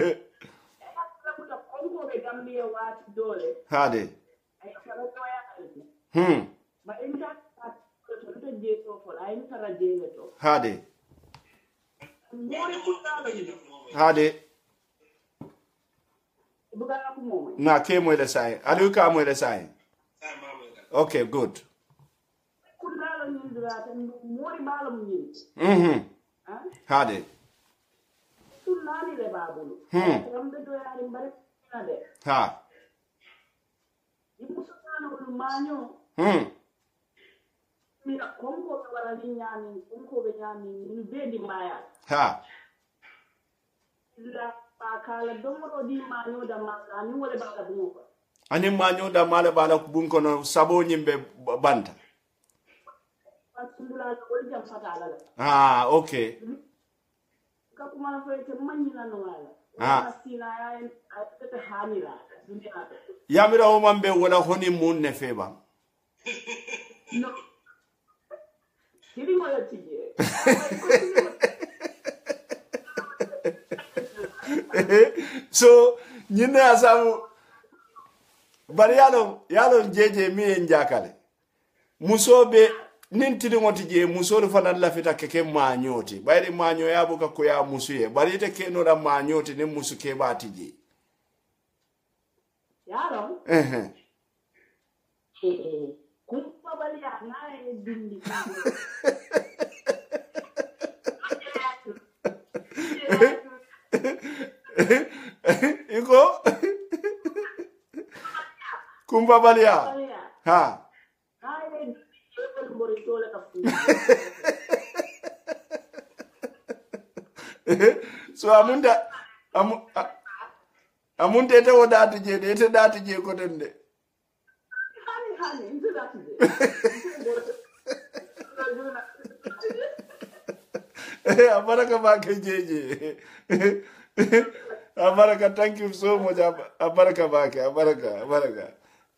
S6: ko be gambia wat dole
S2: hade
S6: ay fara to ya ba inta ko to je to for ay tara je to
S2: hade
S6: mori ko tala ni
S2: hade
S6: buga ko mo
S2: na ke mo le sai adu ka mo le sai okay good
S6: ko tala ni dura tan mori balam ni
S2: hade
S6: sunani le babulu rambe do ya ri bare ade
S2: ha
S6: ibu sana ko manyo mira konko wala ni nyami konko be nyami ni be di maya
S2: ha
S6: la pakala domoro di manyo da mala ni wala bala bunko
S2: ani manyo da mala bala bunko no sabo nyimbe banta
S6: asundula ko jam fatala
S2: ah okay
S6: ka kuma na fete manyina no wala sina ya ayete hanira dunia
S2: yamira o mambe wala honi mun ne feba
S6: no kiri wala tije
S2: so nyine asamu bari yalo jeje mi en jakale musobe nintiri ngoti je musoro fana lafita keke manyoti bayri manyo yabo ka ko ya musuye bari te keno da manyoti ne musuke batije
S6: yaro kumpa bali ya nae dindi
S2: iko kumpa bali ya ha so amunde te wodati je de te dati je ko tende abaraka ba ke jeje abaraka thank you so much abaraka ba ke abaraka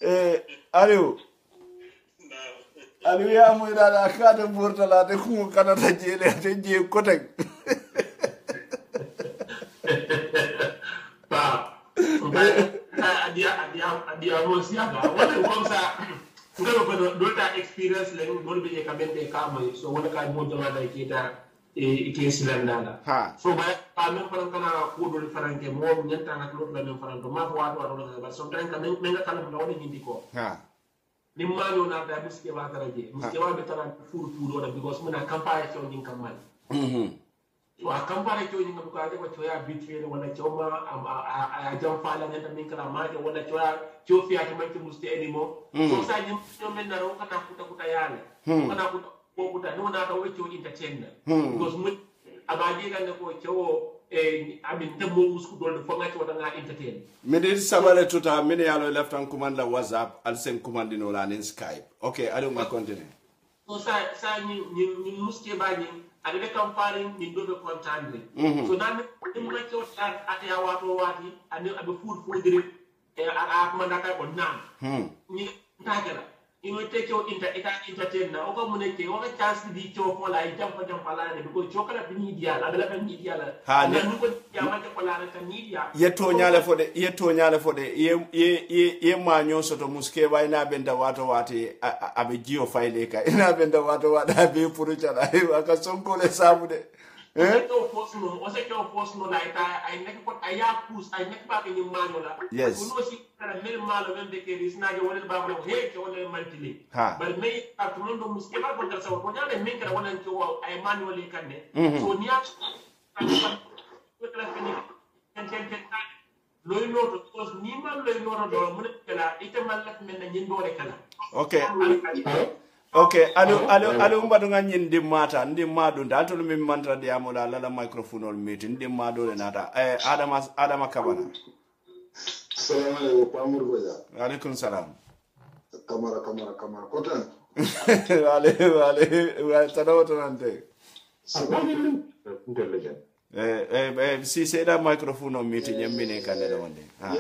S2: Aliou ya muy dala kada bortala de ku kana ta jele te je ko tek
S1: adia rosiaga wala comme ça ngalo ko do ta experience le ngol be ka bende ka moy so wala ka mo jama da kita ke silandala so ba pa men faran kana ko do faranke mo nyanta nak lot la men faran do ma ko wato do ba so tan ka men nga kala mo woni hindi ko ni manyo na da muske wa taraje muske wa be taran furu furu do because mena campagne to nyin kamal wa campagne to nyin ko ade ko ya bitfere wala choma a jam fala ngata min kala maje wala cho fiya to manti muske enimo so sa nyim to men na ro kana kuta yale kana kuta ko kuta no na to wecho entertainer because mun abaje kan ko cho amin temmo musku do fo ngati wada nga entertain
S2: mede sabale tuta mede yalo left and command la whatsapp al sen command no la nen skype okay I don't continue
S1: so sa ni muske bañi ade be campagne ni do be contendre so nan ni mo ci wat ate ya wato wati ane abe fudiri a ko mandaka ko nam ni tagala ino take your entertain na o ko muneke o ka chance di cho ko la jam la ne ko cho kala bi dia la bela ben dia la na nu ko jama ko la ta ni dia
S2: yeto nyale fode ye manyo soto muske bayna benda wato wati abe jio faile ka ina benda wato wada be puru chala aka sonko le sabude
S1: to posno o se ko posno la ita ay nek ko aya pus ay nek ba ni manyo la
S2: yes
S1: ko si kala mel malo ben de ke risna je wala ba mo he ke wala mantili bal me atun do muske ba ko sa ko nyale men kala wala to ay manyo le kande so niya ko kala fini ten loy noto tos ni mal loy noto do mun kala ite malak men na nyindo re kala
S2: okay alo mbadu nga nyindi mata ndi madu ndato mi mantra di amola la microphone ol meeting ndi madu le nata adama kabana
S7: Assalamu alaikum Amur Goja
S2: alaikum salam
S7: kamara kotan
S2: wale tanawo tanante si seda microphone o miti nyambine kanela wonde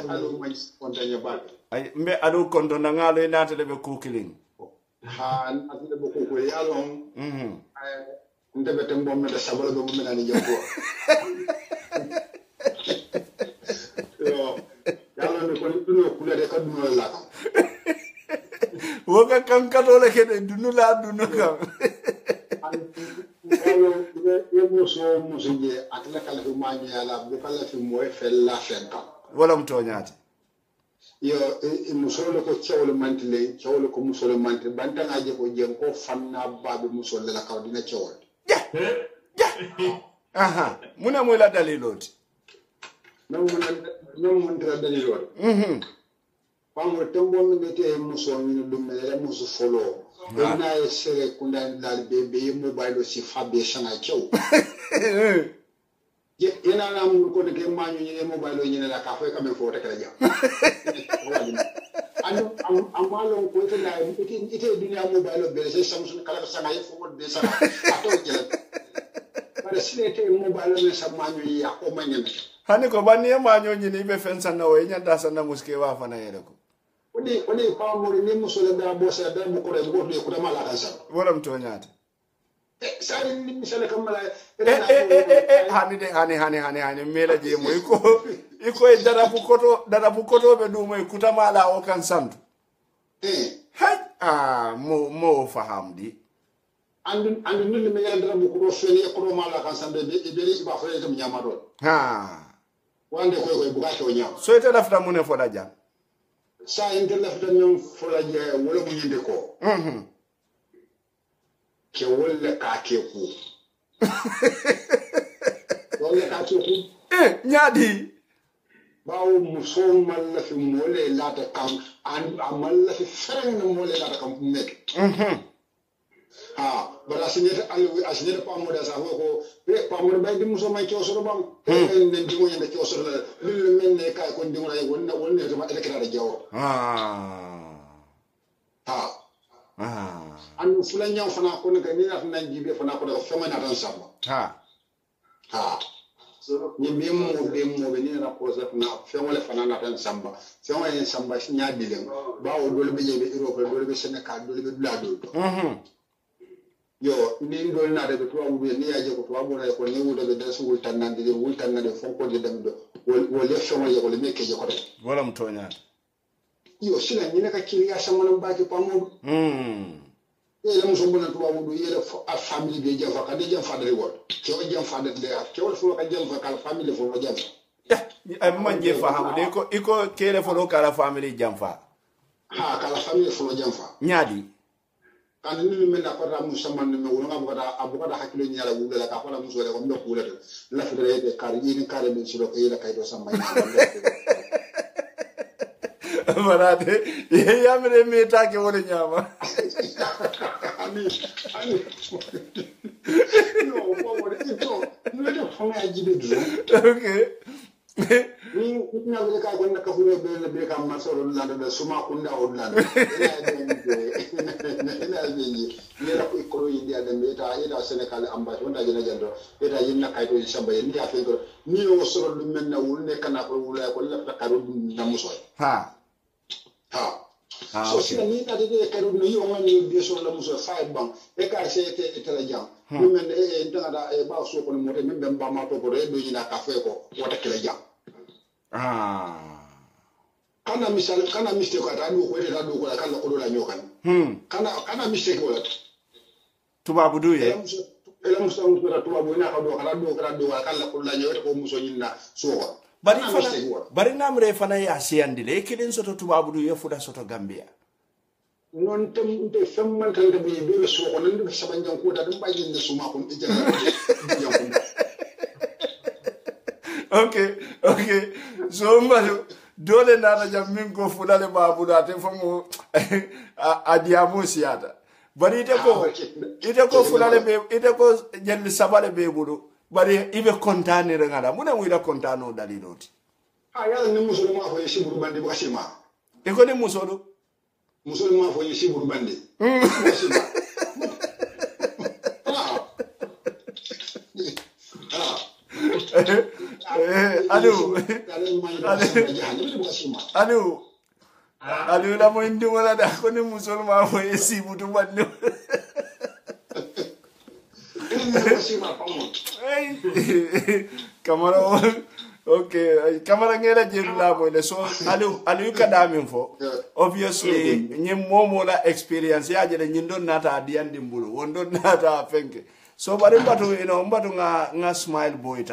S2: ay mbe adu konto na ngalo inata lebe kukiling
S7: atile bo ko yalon ndebe tembo me da sabalo do mo nani jabo yo yalon ko duno kula de kaduno la
S2: woga kankato le kede dunula dunuka
S7: yo muso je atla kala ko mani ala be kala fi mo fel la fenka
S2: wala mtonyati
S7: yo musolo ko cewle mantile cewle ko musolo mantile bantanga je ko jen ko fanna babe musolo la kaw dina cewle
S2: aha muna mo la daliloti
S7: non mon tra daliloti pango tembo mi mete muso ni dum le muso folo na sere kunda dal bebe mobile si fabe shana cew ina na mun ko de mañu ni mobile ni la ka fay kam fo tek la jam am malon ko te la ite dunia mobile be se samsung kala sana fo de sana ato jela para silete mobile ni sa mañu ya ko mañen
S2: hani ko banni mañu ni be fen sana o nyanda sana muske wa fana yere ko
S7: oni pa mo ni musole da bossa da mo ko re go de ko da mala kan sa
S2: wala mtonyati
S7: sari ni misale kamala
S2: hani mela je mo iko e darabu koto be du mo kutama la o kan santu mo fahamdi
S7: andu ni me yalla darabu ko fele ko mala kan sambe be ri ba fele tam nyama do wande ko buga to nyam
S2: so ite lafta mo ne foda jam
S7: sa inte lafta nyam fola je wala mo nyinde ko ke wolle ka ke ku wolle ka ke ku
S2: nyadi
S7: bawo muso malla fi mole la ta kam an amalla fi fereng no mole la ta kam nek bara sineta alu asineta pa mo da sa ko be pa mo bay di muso may ci osoro bam ne di mo yende ci osoro la lil melne kay ko di mo ay wonna ma elekra da jawo anu fula nyam fana ko ne ni na nan jibe fana ko da fama na tan sama so ni be mo be ni na ko sa na fama le fana na tan samba fama en samba nya bilen bawo dole be je be Europe dole be Senegal dole be dula do yo ni dole na de to awu ni ya je ko to awu na ko ni wudo be dasu wul tan nan de wul tan na de fonko de dem do wol fama ye ko le meke je ko de
S2: wala mtonya
S7: yo sila ni ka kiri ya sama nan baki pamo ele muso mbona to awu yele a family be je fa ka de je fa de wol ke o je fa de ke wol fu ka je fa ka family fu je
S2: ay man je fa hamu de ko iko kele fo lo kala family jamfa
S7: kala family fu je fa
S2: nyaadi
S7: kan ni men na ko ra muso man me wona ngam ko da abu ko da hakilo nyala wula la ka ko la muso le ko ndo kula de la fi de kar yi ni kare men silo ko yela kay do sama
S2: Marade, ya mire me take wole nyama.
S7: Ani. No, what ito. No do fama ajibe do.
S2: Okay.
S7: Ni na wele ka ko na ka fu be ka masoro la da suma kunda o la. Ina ni la ko ikoro india de meta ida Senegal ambassade wonda jena jando ida yinna kay to samba ni ya fe ko ni o soro dum men na wul ne kana ko wula ko la ta karu na muso. So sila ni na de karu no yo ngani be so la muso fa bang e ka se te la jam ni men e ndanga da e ba so ko mo te men ba ma to ko re do yina ka fe ko wota kila jam kana misal kana mistake ko ta do ko re do ko la kala ko do la nyokan kana mistake wala
S2: tubabu du ye
S7: ele muso muso da tubabu ina ka do kala ko la nyoto ko muso nyina so ko
S2: bari namre fana ya siyandi le kidin soto tubabu du ye fuda soto Gambia
S7: non tam de femman tan de be so ko nan de sabanjan ko da dum bayin ne suma ko e
S2: okay so mbalu dole na jam min ko fulale babu da te famu adiamu siata bari ite ko fulale be ite ko jelli sabale be budu bari ibe kontane ngala muna muida kontano daliloti
S7: yalla ni musolo ma ko yesi buru bandi ba sima
S2: e ko ni musolo
S7: musulman fo yesi burbande
S2: Alu la mo indi wala da ko ni musulman fo yesi burbande Kamara okay Kamara ngela jelu la boy le so alu kada min fo obviously nyim momo la experience ya jere nyindon nata diandi mbulu wondon nata fenke so bari mbatu mbatu nga smile boy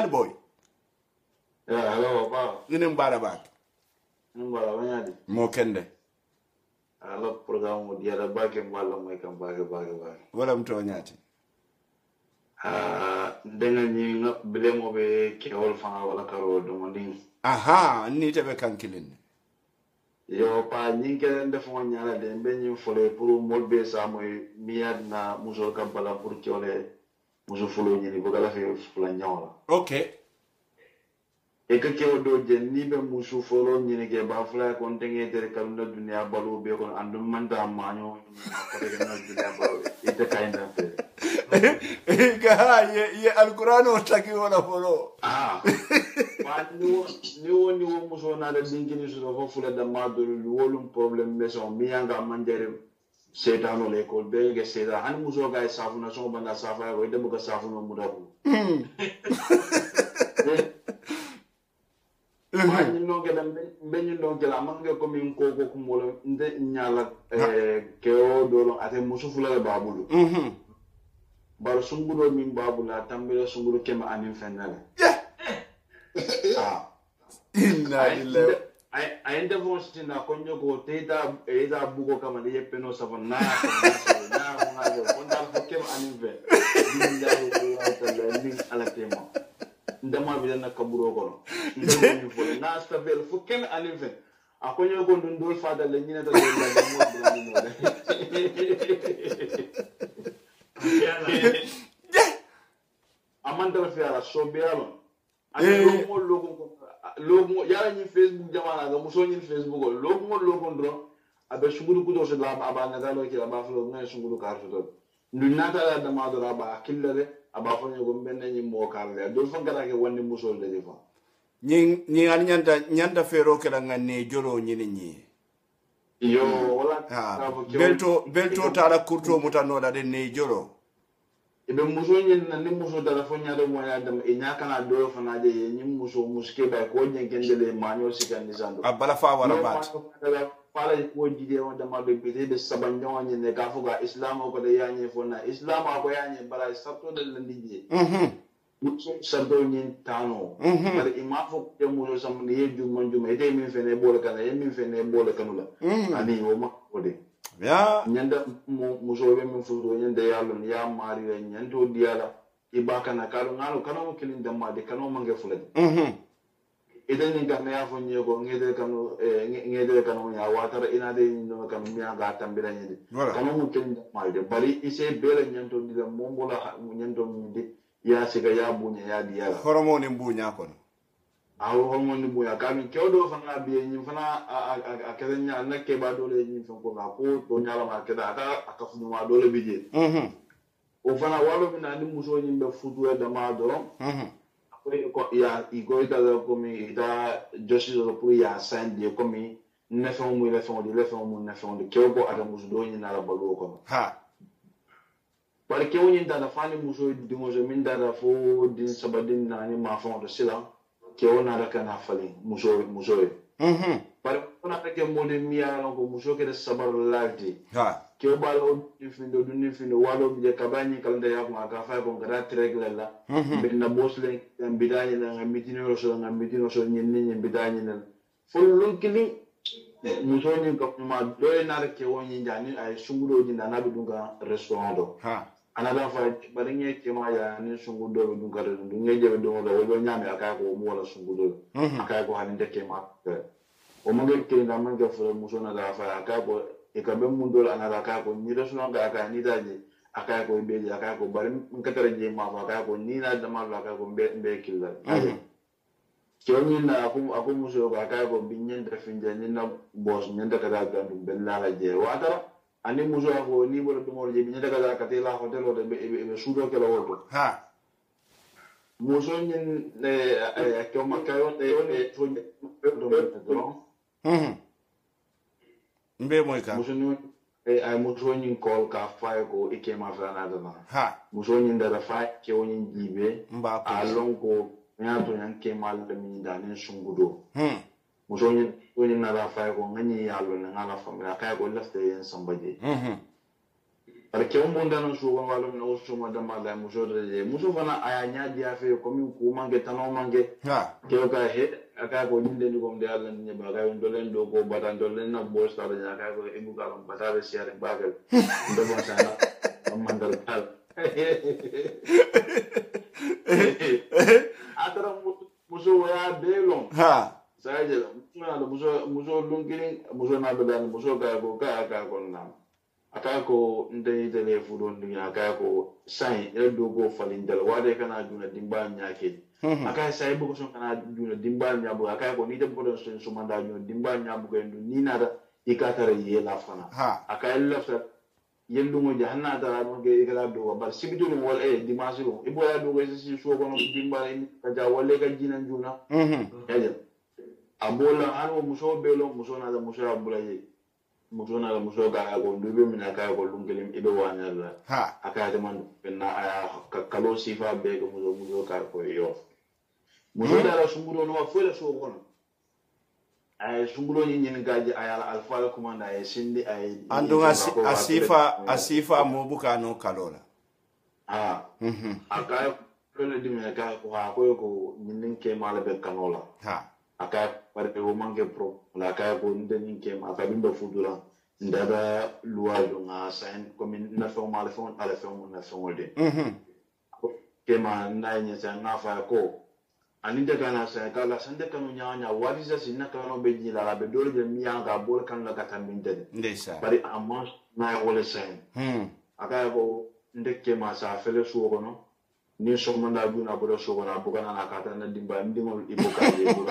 S8: yeah hello ba
S2: ni mbara ba
S8: mbara wanyadi
S2: mo kende
S8: ala program mo dia da ba ke mbala mo kan ba
S2: wala mto nyati
S8: dengan ni bile mo be ke hol fa wala karo do mo ding
S2: aha ni tebe kankilin
S8: yo pa ni ke def mo nyala de be ni fole pour mo be sa mo miad na muso kampala pour que ole muso folo ni bo gala fe fula nyawla
S2: okay
S8: e ke ke do je ni be muso folo ni ke ba fula ko tenge tere kalunda dunia balu be ko andum manta manyo ko de na dunia balu ite kainda fe
S2: ye alquran o taki wala folo
S8: ni muso na da dingini su do fula da madul wolum problem meso miyanga manjere setano le ko be ge seta han muso ga safu na so banda safa ko de buka safu no mudabu ni no ge dan be ni no ge la manga ko min ko kumolo nde nyala ke o do ate muso fula ba bulu bar sungudo min babula tambira sungudo kema anin fennale
S2: inna lillahi
S8: ay ende vosti na konyo ko teta eda bugo kama de yepeno savana na ngajo konda ko kema anin fe billahi wallahi ta'ala min ala tema ndama bi na kaburo ko ndama fo na stabel fo kema anin fe akonyo ko ndul fada le nyina ta de mo amanda fi ala sobialo ani logo yala ni Facebook jamana ga muso ni Facebook logo ndro abe shuguru kudo se la aba na dalo ki aba flo ngai shuguru karto do ndunata da ma do aba killere aba fo ni go benne ni mo karle do fa gara ke wonni muso de defa
S2: ni ani nyanda fero ke nga ne jolo ni
S8: yo wala
S2: belto tala kurto mutano da de ne jolo
S8: ibe muso nyen na ni muso da fo nyaado mo ya dam e nyaka na do fa na de ni muso muske ba ko nyen kendele manyo sikandi sando
S2: abala fa wala bat
S8: para ko jide on da ma be be sabanjo nyen ne ka fuga islam ko de yanye fo na islam ko yanye bara sabto de landije muso sabdo nyen tano bar ima fo ke muso sam ne yeju manjuma ede min fene bol kana ye min fene bol kanula ani o ma ko de
S2: ya
S8: nyanda muso be min fudo nyanda yalon ya mari re nyando diala ibaka na kalu ngalo kanu kilin damma de kanu mange fulade idan ni kan ya fo nyego ngede kanu ya watara ina de no kanu mi aga tambira nyede kanu mu kilin damma de bari ise bele nyando dila mombola nyando de ya siga ya bunya ya diala
S2: hormone bunya kono
S8: hormone bunya kami kyodo fanga biye nyi fana akadenya na ke ba dole nyi fon ko ga ko to nyala ma keda aka fu ma dole bije o fana walo mina ni muso nyi be futu e da ma do ko ya igo ita da ko mi ita joshi do pour ya saint de ko mi ne fon mu le fon ne fon de kyogo ada muso do nyi na la balu ko
S2: ha
S8: par ke woni da fani muso di muso min da fo din sabadin na ni ma fon do sila ke ona da kana fali muso par ona ta ke mode miya no ko muso ke sabar lalti
S2: ha
S8: ke balo findo dunni findo walo bi kabani kalanda ya ko aka fa ko gara tregle la be na bosle en bidani na mitino so nyen bidani na fulun kili muso ni ko ma do na ke woni jani ay sunguro di na bi dunga restaurant do
S2: ha
S8: another fight baringe kema ya ni sungudo be dun kare dun ngeje be don da wo nyame aka ko mo wala sungudo aka ko hanin de kema o mo nge ke na manga fere muso na da fa aka ko e ka be mun dol anara aka ko ni do sunan ga aka ni daje aka ko be aka ko bari ngakare je ma fa aka ko ni na da ma aka ko be killa Kewni na aku muso ka ka ko binyen da finja ni na boss nyanda ka da gandu bella la je wata ani muso ko ni bolo to mo je binyen da ka ka te la hotel o be sudo ke la woto
S2: ha
S8: muso nyin ne ko makayo ne to do
S2: mbe moy ka
S8: muso ni ay muso nyin ko ka fa ko ike ma fa na da
S2: ha
S8: muso nyin da fa ke woni jibe
S2: mba ko
S8: alon ko nyato yanke mal da min da ne sungudo muso nyin na da fa ko ngani yalo na ngala famila kay ko lafte yen sambaje par ke on bonda no sugo ngalo no so ma da mala muso de muso fana aya nya dia fe ko mi ko mangi tano mangi
S2: ha
S8: ke ka he aka ko nyinde ni ko de Allah ni ba ga ndo len do ko batan do len na bo sta da ka ko ibu ka lam batare siare bagal ndo mo sana amandal tal atara muso ya belon
S2: ha
S8: saje muso lungirin muso na da muso ka ko na aka ko ndey tele fudon dunya aka ko sai do go falin dal wade kana duna dimba nyake aka sai bu so kana duna dimba nyabu aka ko ni dem ko don so manda nyo dimba nyabu ko ndu ni na da ikatare ye la fana aka lafta yendu mo jahanna da mo ge ikala do bar sibidu mo wal dimanche lo ibo ya do go si so ko no dimba ka ja wale ka jinan juna yaje abola anu muso belo muso na da muso abula ye muso na muso ga ko ndube mina ka ko lungelim ibe wanyala aka de man benna aya kalo sifa be ko muso ka ko yo muso da la sumuro no fo la so kono ay sumuro ni nyen gaji aya alfa komanda ay sindi ay
S2: andunga asifa mo buka no kalola
S8: aka ko le dimi ka ko nyin ke mala be kanola aka parke o manke pro la ka ko ndeni ke ma ka bimba fudula ndaba luwajo nga sain comme na fo mal fo ala fo na fo de ke ma na nya sa na fa ko ani de kana sa ka la sande kanu nya wadi sa sinna kanu be ji la be dole de mi anga bol kan la ka tambin de
S2: ndesa
S8: bari amon na wala sain aka ko ndeke ma sa fele su ko no ni so manda duna bodo so ko na bugana na kata na dimba ndimol ibuka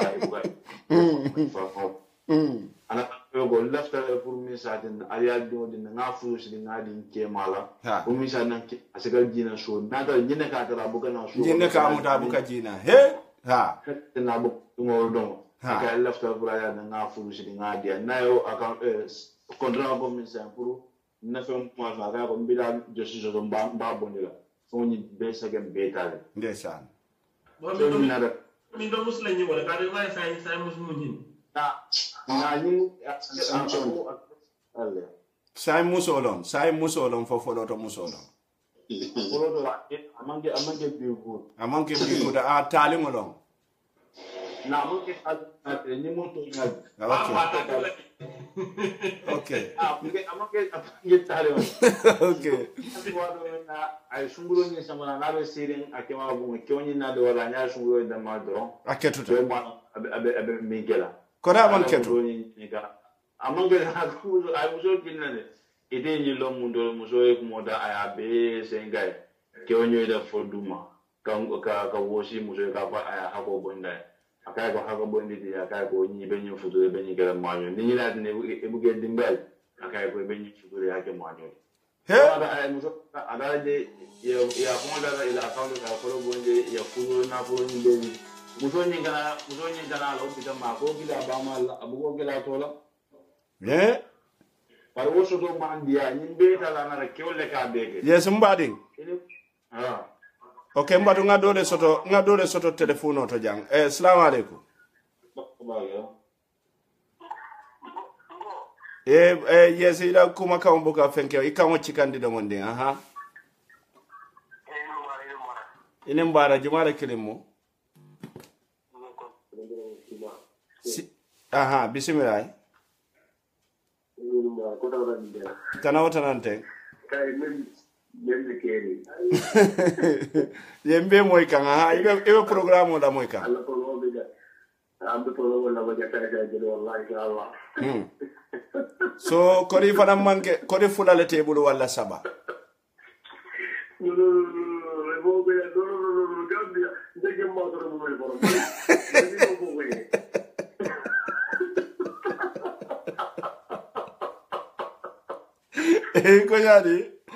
S8: fa ko ana ko lafta pour mi sa den aliya do din na fu si na din ke mala ko mi sa nan asiga jina so na da jina ka ta bugana so
S2: jina ka mu da buka jina he ha
S8: na bu ngol don ka lafta pour ya na fu si na dia na yo aka kontra ko mi sa pour na fe mo fa ga ko mbida je si so ba bonila foni besa gem betale
S2: ndesan
S1: mi do musla ni wala ka de ma sai musmu ni
S8: na ni
S2: sai musolon fo folo to musolon
S8: folo to amange bi ko
S2: da tali ngolon
S8: na amange ni mo to nya
S2: okay
S8: amange tali
S2: okay
S8: ay sunguro ni sama na be sirin akema bu kyoni na do wala nya sunguro da ma do
S2: aketu
S8: to ma abe migela
S2: kora man ketu
S8: amange ha ku ay muso kinane ide ni lo mundo muso e ko da aya be sengai kyonyo da foduma ka woshi muso ka fa aya hako bonda akai ko hako bondi dia akai ko ni be ni fudu be ni kala manyo ni na ne e buge dimbal akai ko be ni fudu ya ke manyo ada ay muso ada de ya ko da ila account ka ko bonde ya fudu na fudu ni be muso ni kana lo bita ma ko gila ba ma abugo gila tola par woso do mandia ni be ta la na kewle ka bege
S2: yes mbading okay mbadu ngadole soto telephone to jang assalamu alaikum yes ila kuma ka mbuka fenke ikawo chikandi do monde ine mbara jumara kilimo bismillah tanawtanante yembe moy kan ibe programme da moy kan so kodi fana manke kodi fulale tebulu wala saba ko nyadi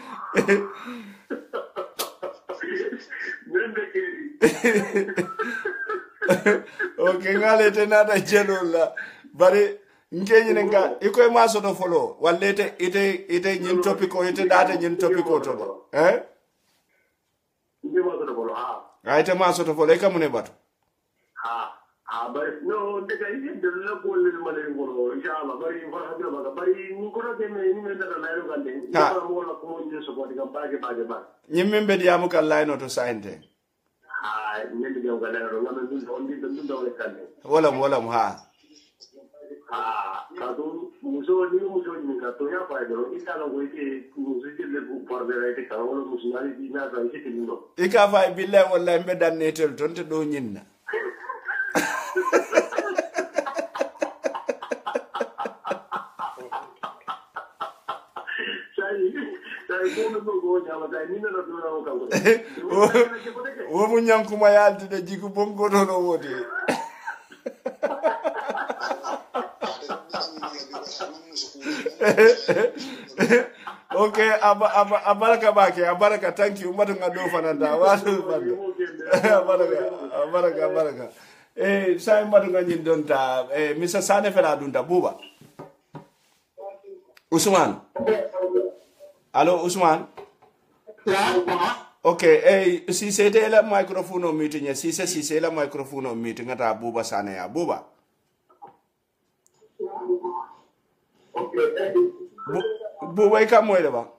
S2: okay ngale te nata jelola bari nkeñi nga ikoy ma soto folo walle ite ñin topico ite data ñin topico to
S9: ndi ma soto folo
S2: ha ite ma soto folo e kamune bato
S9: bari no ndeka ite de la ko le ma le ngoro inshallah bari fa hadra ba bari ni ko de me ni me ndata layro gande ni ba mo la ko mo so ko diga baage ba
S2: ñimme mbedi yamu kal layno to sainte
S9: ni ndi gaw layro ngam ndu on ndi ndu do le kande
S2: wala ha
S9: kadu muso ni ka to ya pa do ita no go ite muso ite le bu par de ite ka wala muso na di na ka ite no
S2: ika fa billahi wallahi mbe dan netel ton te do nyinna wo mu nyankuma yalti de jigu bongo do no wodi okay abaraka bake abaraka thank you madu ngado fananda wasu abaraka sai madu ngin donta misa sane fela dunta buba Usman allo Usman okay si c'était la microphone meeting si c'est la microphone meeting ngata buba sane ya buba buba ika moy le ba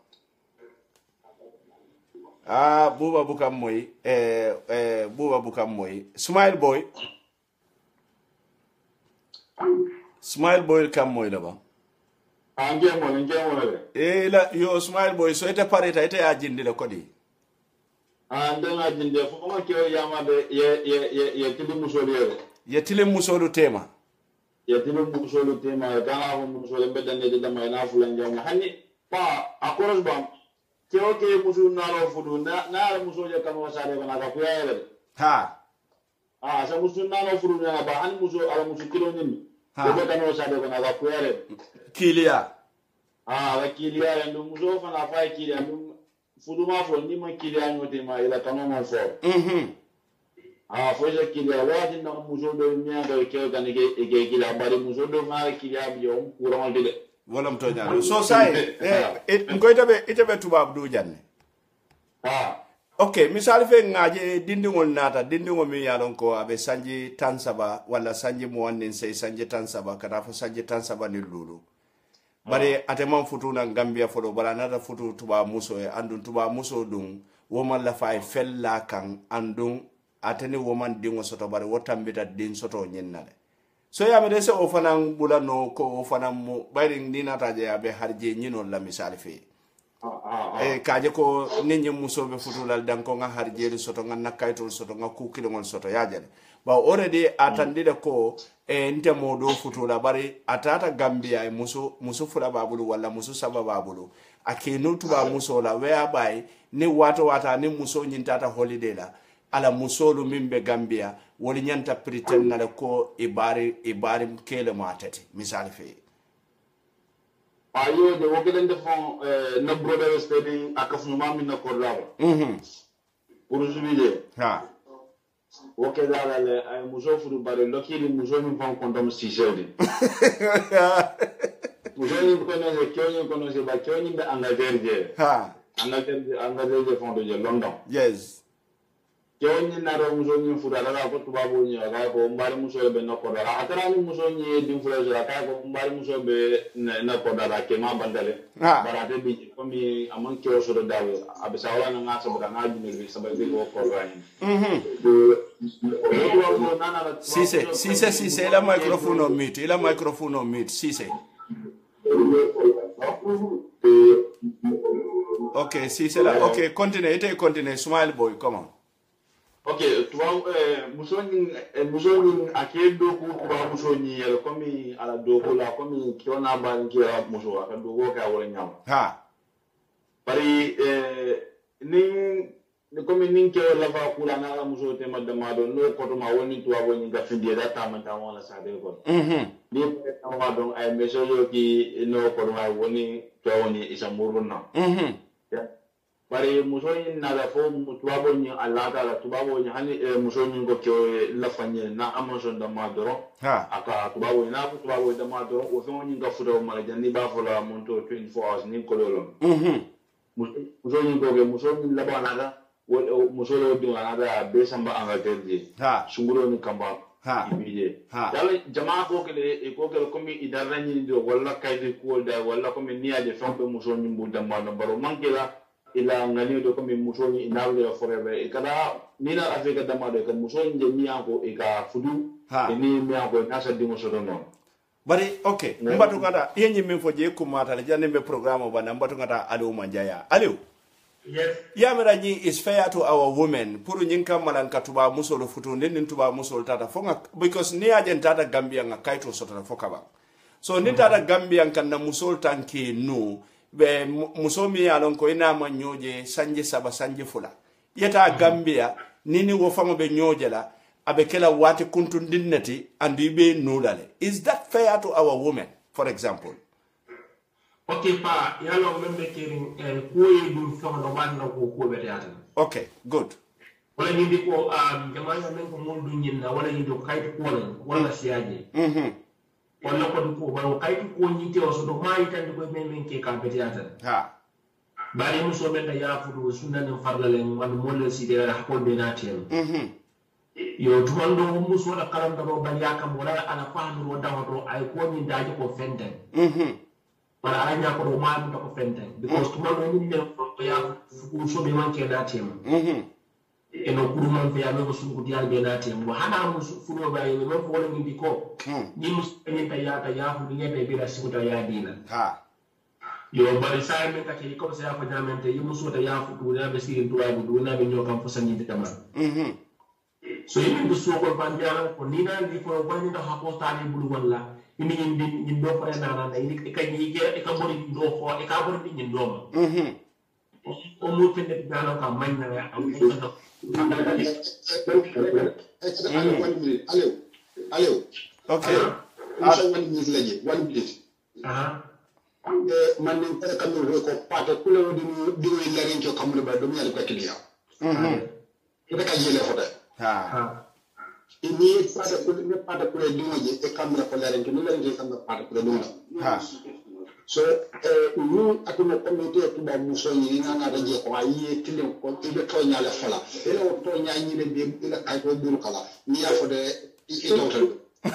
S2: buba buka moy buba buka moy smile boy kam moy le ba la yo smile boy so ite pareta ite ajindi le kodi
S8: nden ajinde fu ma ke yamade ye tilim musolo
S2: ye tilim musolo tema
S8: yatilu musolu tema kana ho musolu bedane de dama na fulan jam hani pa akoros bam keo ke musul na ro fudu na musul ya kanu wasare bana ka kuyale sa musul na ro fudu na ba han musul ala musul kilo nini ko kanu wasare bana ka kuyale
S2: kilia
S8: la kilia ndu musul fa na fa kilia ndu fudu ma fo ni ma kilia nyote ma ila kanu ma fo foje kilia wadi na muso do miya do ke kan ke kilia bari muso do ma kilia bi on courant de
S2: wala mto nyaalo so sai ngoy itabe tubab du janne okay misal fe ngaje dindingol nata dindingol mi yalon ko abe sanji tansaba wala sanji mo wannen sey sanji tansaba kada fa sanji tansaba ni lulu bari ateman futu na Gambia folo bala nata futu tuba muso e andun tuba muso dum woman la fay fella kan andun atani woman dingo soto bari wotambita din soto nyennale so ya me dese o fanan bulano ko o fanan mo bari ndina taje ya be harje nyino la misal fe kaje ko ninyi musobe futulal danko nga harje soto nga nakaytol soto nga kukilo ngol soto yajale ba already atandide ko nte modo futula bari atata Gambia musu fula babulu wala musu saba babulu akenu tuba muso la whereby ni wata ni muso nyintata holiday la ala musolu mimbe Gambia woli nyanta pretend na ko ibari kele matati misali fe
S8: ayo de wogelen defon na brother spending akafu mami na ko lawa pour jubilé woke dala le ay muso furu bare lokili muso mi fon kondom sisedi muso ni kono se ba kyoni be Angleterre Angleterre fon de London
S2: yes
S8: kyoni na ro muso ni furu ala ko tubabu ni ala ko mbari muso be na ko dala atara ni muso ni din furu ala ko mbari muso be na ko dala ke ma bandale barate bi ko mi amon kyo so do dawo abisa wala na ngasa ba na bi sababu ko rani
S2: si la microphone on mute si okay si la okay continue smile boy come on
S8: okay tuwa musoni akedo ku kuba musoni yele komi ala doko la komi kiona banki ya muso aka doko ka wala nyam bari ni komi ninke la fa kula na ala muso te madama do no ko to ma woni tuwa woni ga finde da ta manta wala sa de ko ni tawa don ay mesoyo ki no ko ma woni to woni isa muruna bari muso yin na da fo tubabo ni Allah ta tubabo ni hani muso ni go ke la fanye na amazon da madoro aka tubabo na tubabo da madoro o fo ni ga fudo mala jandi ba fo la monto 24 hours ni kololo muso ni go ke muso ni la bana da muso lo di na da be samba anga tedi sunguro ni kamba ibije dal jamaa ko ke ko mi idara ni do wala kayde ko da wala ko mi niya de fambe muso ni mbu da ma baro mankela ila ngani do ko mi muso ni inawle forever e kada nina afrika dama do ko muso ni mi anko e ka fudu e ni mi anko na sa dimo so non
S2: bari okay mbatu ngata yenyi min fo je ko mata le jande be programme bana mbatu ngata Aliou Manjaya Aliou
S1: yes
S2: yamira ni is fair to our women pour nyin kam malan katuba musolo futu nin tuba musol tata fonga because ni ajen tata Gambia nga kaito sotata fokaba so nin tata Gambia kan na musol tanki no be musomi alon ko ina ma nyoje sanje saba sanje fula yeta Gambia nini wo famo be nyoje la abe kela wati kuntu dinnati andi be nulale is that fair to our women for example
S1: okay pa yalo membe kering koye dum famo no wanna ko bete atan
S2: okay good
S1: wala yindi ko jamana men ko mon du nyinna wala yindi ko kayto ko wala siaje wala ko ko ba kayto ko nyite o so do mai tan ko men ke ka bete atan bari muso men da ya fudu sunna nem farlale man molle sidere hakol be natem yo tumando muso da kalam da ro ban yakam wala ana fahmu ro dawato ay ko ni daji ko fenten wala anya ko do ma ko fenten because tumando ni ne ya fu so be man ke natem eno kuruman fe yalo sungu dial be natem wa hana muso funo ba yelo ko wala ni diko ni muso ni ta ya fu ni be be da sikuta ya dina yo bari sai men ka ke ko sa ko jamente yi muso ta ya fu do na be sirin tuwa do na be nyokam fu sanni de kama so yimi do so ko banjara ko ni na di ko bani da hako tani bulu walla ini ni do fa na na ni ka ni ge e ka bori do ko e ka bori ni do ma o mo tende dano ka manna ya am ko da
S7: Aliou
S2: okay
S7: muso wani ni laje wani bit man ni ko kamul ko pate kulo di larin ko kamul ba do mi ala ko kiliya ida ka jele fota ini pada kule dungoje e kamera ko larin ko larin ko kamera pada kule dunga so ñu akuma communauté to ba muso ni nga da je ko ayi tilim ko tibe to nyaale fala ila o to nyaani ne be ila kay ko duru kala ni ya fode e docteur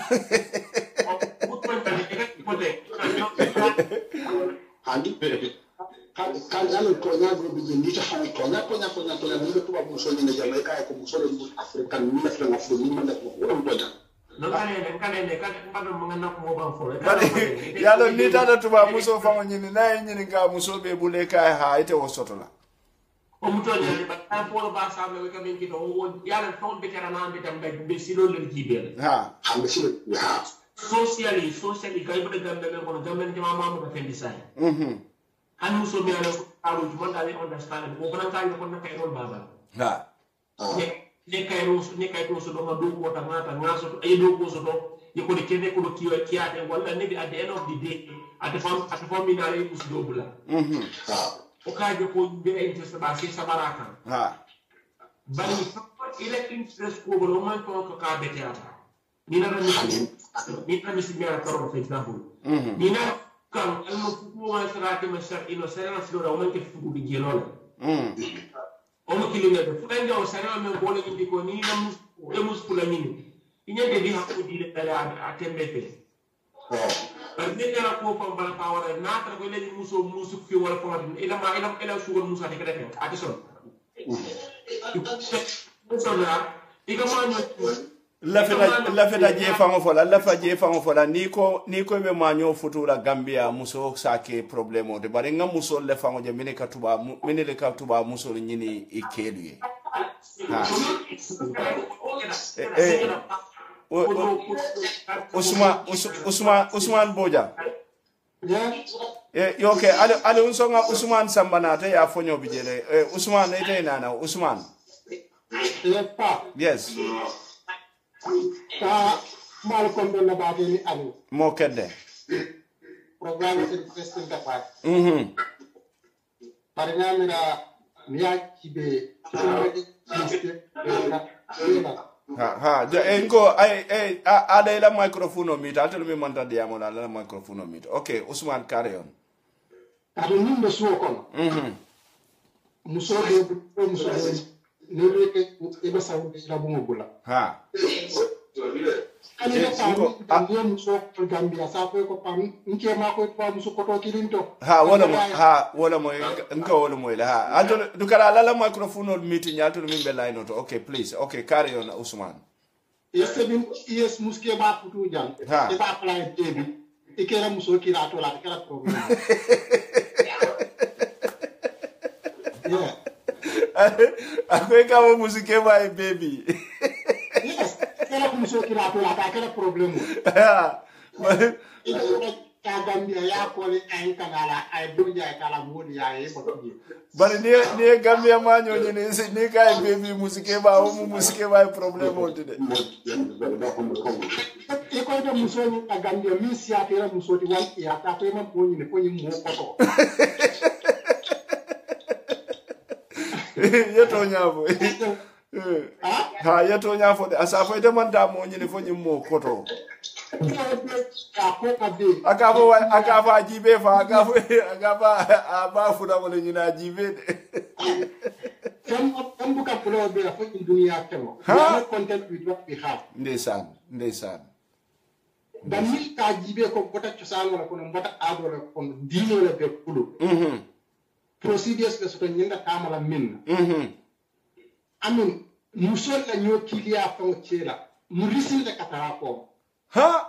S7: andi kan yalo to nyaado be je ni ta xam to nya ni to ba muso ni ne jalla kay ko muso le african ni la nga fu ni man da ko wala to nya
S1: no kane kan mbado mo ngana ko ban fo
S2: yalo ni tata tuba muso fango nyini na nyini ga muso be bule kai ha ite wo sotola
S1: o muto nyani ba ta fo ba sa me ka men ki do yalo ton be kana na be tam be silo le jibel
S7: be silo
S1: socially kay be gambe be ko gambe ni mama mo fendi sai han muso be ala ko alu mo dali understand ko bana ka ko na kay rol baba ne kay roso do ma do ko ta mata ngaso ay do ko so do e ko de kene ko do kiyo kiade wala ne bi at the end of the day at the form ina re mus do bula o ka je ko be interest ba se sabaraka bari ila interest ko bo man ko ka be teata ni na mi si mera karo for example ni na kan almo ko wa sarati ma shar ino sarana si do man ke fu bi gelol omo kilinga de fulanga o sarama men ko le indi ko ni na mus kula ni inyande di hakko di le dala atembe pe par ne dara ko ko bala pa wala na tra ko le musu fi wala ko ila sugon musa de kede attention muso la iga ma
S2: la feta je fango fola ni ko be manyo futura Gambia muso sake problemo de bare ngam muso le fango je mine le katuba muso nyini ikelu Usman Boja yo ke ale unsonga Usman Sambana te ya fonyo bijele Usman ite nana Usman yes
S10: mal kondo na baade ni alu
S2: mo kedde
S10: programme c'est presque d'appart par exemple miya kibe
S2: ha engo ay ada la microphone mi ta telo mi manta diamo la microphone mi okay Ousmane carry on
S10: ado nimbe suwo kono muso ne leke ebe sawu la bungo bula
S2: ha
S10: ani na pa muso Gambia sa ko pam nke ma ko pa muso ko to kilinto
S2: wala mo nka wala mo la anto dukala la microphone meeting ya to min be line to okay please okay carry on Ousmane
S10: yes muske ba putu jang e ba plan debi e kera muso kira to la kera problem
S2: akoy ka musike ba baby
S10: yes kera muso kira to la kera problem ka Gambia ya ko le ay kanala ay burja kala modi ya e botodi
S2: bari ni Gambia ma ñoo ni ni kay baby musike ba o musike ba problem o de
S10: e ko to muso ni ka Gambia mi si atera muso ti wan ya ta ko ma ko ni ne ko ni mo ko to
S2: yeto nyafo ha yeto nyafo de asa fo de man da mo ni fo ni mo ko to akafa jibe fa akafa aba fuda wala nyina jibe
S10: kam buka pulo be la fo in dunia temo ya content with what we have
S2: ndeysaan
S10: dan mi ka jibe ko bota cosaan wala ko bota ado la ko dino la be pulo procedures be so nyinda tamala min amin musol la nyo kilia fa chela murisin de katara ko
S2: ha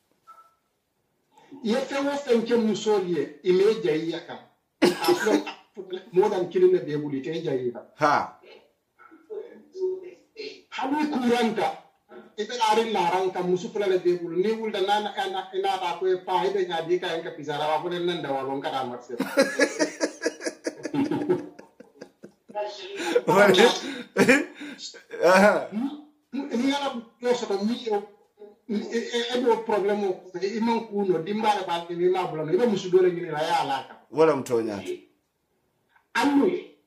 S10: yete wo fenke musolie imeja yaka aflo more than killing the baby te jayiba
S2: ha
S10: habu kuranta ibe arin laranga musufula le baby ni wulda nana ina ta ko pa ibe nyadi ka enka pizara wa bolen nan da walon kada marse ni ala ko so to mi ebe problème ko e man kuno dimbara ba ke ma bulo ibe musudore ngini la ya alaka
S2: wala mtonya
S10: annu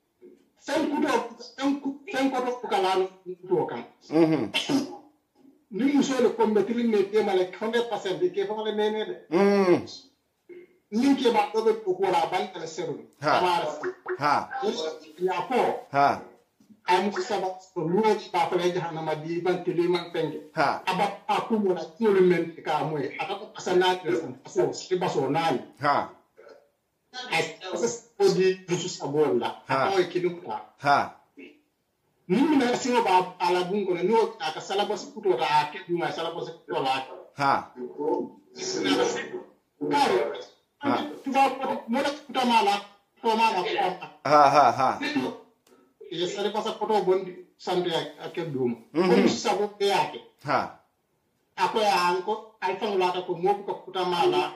S10: sen ko to kala to kan ni musole ko metri ne temale 100% de ke fa le nene de ni ke ba do ko la ban tele seru
S2: ha
S10: ya ko ha am sabab ruuji ba fa jahannama di ban tiliman penge aba akumo na tulu men ka moy ata ko sanat so baso nani as odi dusu sabolla ko kinuka ni na sino ba ala bungo no aka salabos kuto ta ke duma salabos kuto la tu va mo na kuta mala to mala e sare pasa poto bondi sante ake dum ko sabo be ake ako ya anko alfa ngulata ko mo ko kuta mala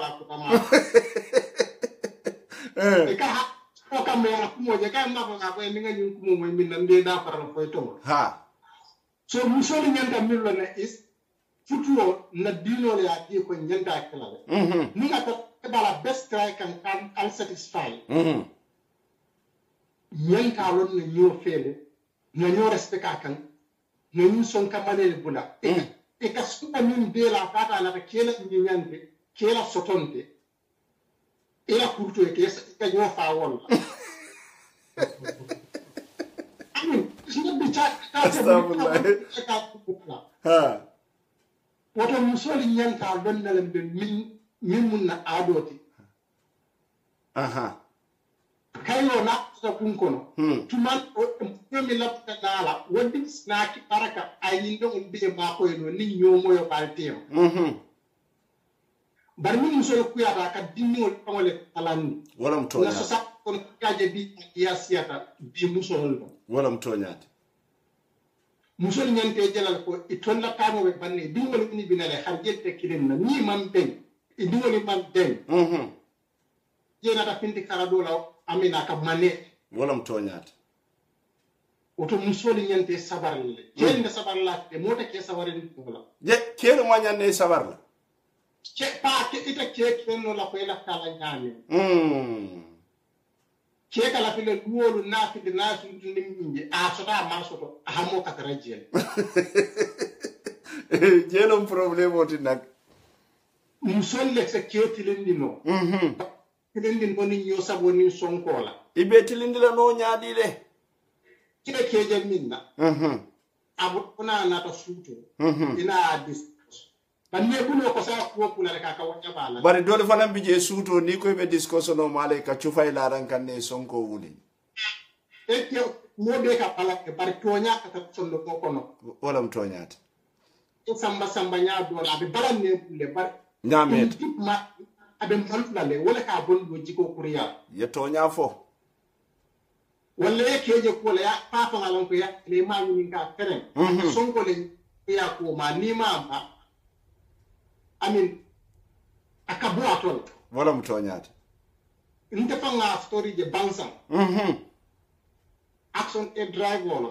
S10: e ka ko kambe ya ko mo je ka ma ko ko ni ngani ko mo min nan de da faral ko to so musoli nyanda millo na is futuo na dino le ati ko nyanda kala ni ga to bala best try can unsatisfy nyen kalon ne ñoo fele ne ñoo respecta kan ne ñu son kamane bula e ka suka min be la fata la kela ñu ñande kela sotonte e la kurto e ka ñoo fa won amin sino bi cha ha woto musoli nyanta don na lembe min mun na adoti kayo na ta kunkono tuman o mi lapta dala wodi snaki baraka ayi ndo be ma ko no ni nyomo yo balteo bar mi muso ku ya ka dinni o tawale alani
S2: wala mtonya
S10: na so sa ko kaje bi ya siata bi muso hol
S2: wala mtonya
S10: muso nyante jelal ko iton la tamo be banne dingol ni binale har jette kilen na ni man ben dingol man den jena ta pinti karado law amina ka mane
S2: wala mtonyata
S10: oto musoli nyante sabarle kende sabarla e mota ke sabarin tula
S2: je kelo ma nyanne sabarla
S10: ke pa ke ita ke kenno la ko ila kala nyame ke kala file duwolu na fi na fi ndimminje a sota ma soto hamo katara jel
S2: jelom problème oti nak
S10: musolle se ke tilindino tilindin boni nyo saboni sonkola
S2: ibe tilindila no nyaadi le
S10: ke minna abu kuna na to suto ina dis banne bulo ko sa ko kula ka ka wanya bala
S2: bari dole fanam bije suto ni ko be discussion no male ka chufay la ran kan ne sonko wuli
S10: e ke mo be ka pala ke bari tonya ka ta sondo ko kono
S2: wala m tonyata
S10: samba nya do la be balan ne le bar
S2: nyamet
S10: ma abe mantula le wala ka bon do jiko kuriya
S2: ye tonya fo
S10: wala yake je ko la ya papa ngalon ko ya le ma ni ka feren sonko le ya ko ma ni ma amin akabu atol
S2: wala mtonyata
S10: nte fanga story je bansam action e drive wala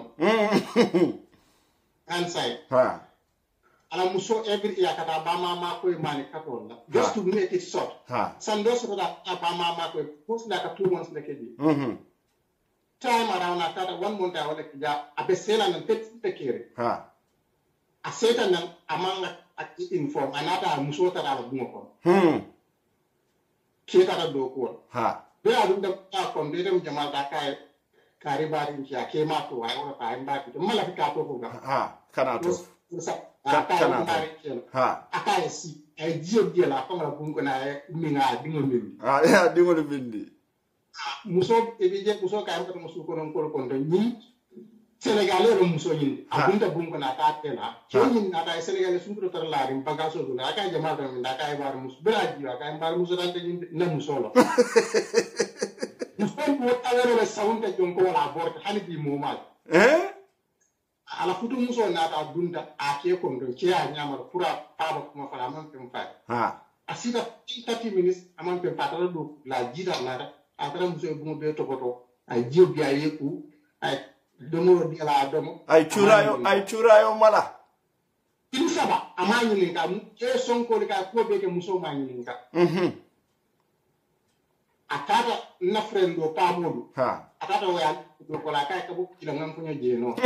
S10: inside
S2: ha
S10: ala muso every ya kata ba mama ko mani katol la just to make it short sando so da ba mama ko post la ka 2 months la keji time around after 1 month I want to ja abesela nan tekere a seta nan amanga at inform anata muso ta da bungo ko ke ta do ko be adu da ta ko be dem jama da kai kari barin ki ake ma to ai ora ta imba ki mala ka to ko ga
S2: kana to
S10: kana to aka si ai jio dia la ko la bungo na mi nga dingo mi
S2: ya dingo bindi
S10: muso ebije muso ka amta muso ko non ko to ni Senegalais ro muso ni abunta bungo na ta tela ni na ta Senegalais sun ko tar la rim bagaso do na ka jama do na ka bar muso bra ji ka bar muso tan ni na muso lo muso ko ta ro le saunta jonko wala bort hani bi mo mal ala futu muso na ta dunda a ke ko ndo ke a nyama pura pa ba kuma fala man pem fa asida 30 minutes amam pem pa ta do la jida na atara muso bungo be tokoto ay jiobi ayeku ay domo di la domo
S2: ay churayo mala
S10: in saba amanyi ninka e sonko li ka ko be ke muso manyi ninka atara na frendo pa modu atara wa do ko la ka ka bu kila ngam kunyo jeno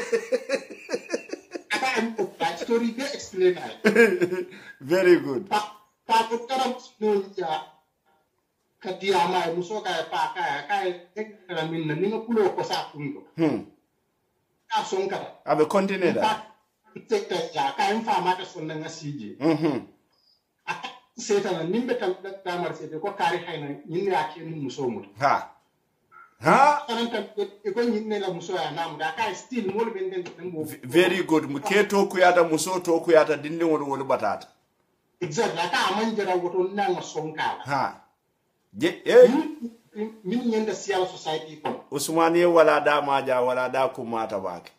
S10: ata am ko story be explain ay
S2: very good
S10: pa ko taram no ya kadia mai muso ka pa ka ekra minna ninga pulo ko sa kunto ka sonka
S2: abe continue da
S10: tekta ya ka infa mata sonna ngasije seta na nimbe tam da mar sete ko kari hayna nyinne ake muso mu anan tam ko nyinne la muso ya namu da ka still mol benden mo
S2: very good mu keto ku yata muso to ku yata dinde wol batata
S10: exactly ka amanjara woto nanga sonka min nyanda siya society ko
S2: Usmani wala da maja wala da kumata bake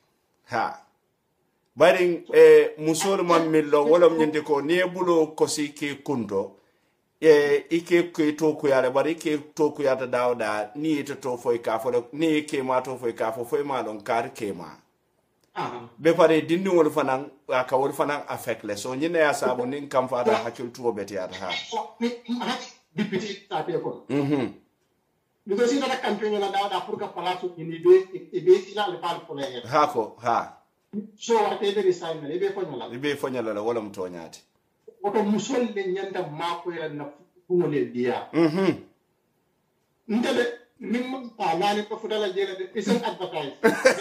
S2: bari musol mamillo wala nyende ko ne bulo ko si ke kundo ike ke to ku yale bari ke to ku yata dawda ni to foy ka fo ni ke ma to foy ka fo foy ma don kar ke ma be pare dindi wol fanan aka wol fanan affect le so nyine ya sabo nin kam fata hakil tuwo betiyata
S10: député ta pe ko because ina campagne la da pour que palazzo ni be ila le par pour les so ate be resign be
S2: fonyala la wala mtonyati
S10: oto musol le nyanda mako era na fumole dia ndele nim pa nani ko fudala jere de isen advertise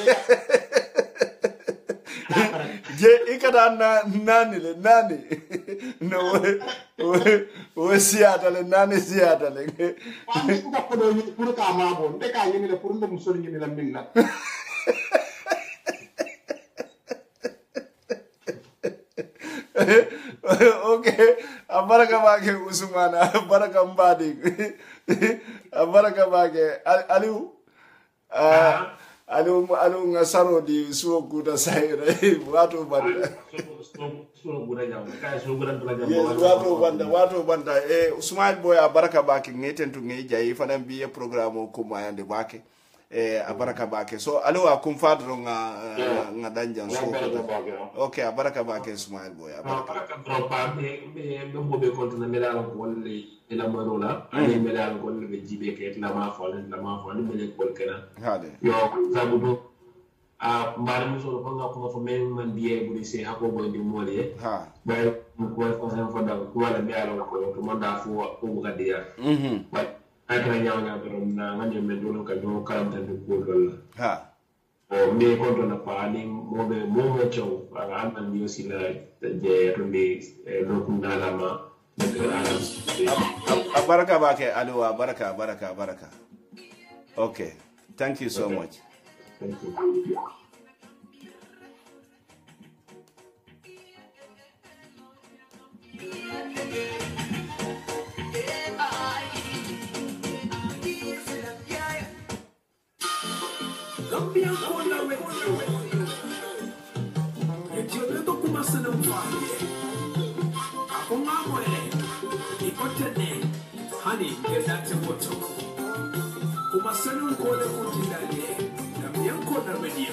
S2: je ikata nani no we siata le nani siata le
S10: wani ku ko do ni pour ka ma bo de ka ni le pour ndo musol ni la minna
S2: okay abaraka bage Usmana abaraka mbadi abaraka bage Aliu ngasaro di suo kuda saire watu banda watu banda Usman boy abaraka baki ngeten tu ngi jayi fana biye programme ko mayande baki abaraka bake so alo akum fadro nga danjan so okay abaraka bake Ismail boy
S1: abaraka dropa be mo be kontona mela ko wolle ila marola ani mela ko wolle be jibe ke la ma fo ni mele ko kena
S2: hade
S1: yo zabudo mbari muso ko nga ko fo men man biye bu se hako boy di mole
S2: ha
S1: bay ko ko fa da ko wala be ala ko to manda fo ko bu kadiya akana nyanga pero na nganje medolo ka do karanta de ko
S2: ha
S1: o me ko do na pa ni mo chow anga ni sila je rumbe no kundala ma
S2: baraka bake alo baraka okay thank you so much.
S1: Thank you.
S11: Gambia kona wetu Etiyoleto kumasana mfani Akonga mwele Ikotene Hani gezate moto Kumasana mkone kutindale Gambia kona radio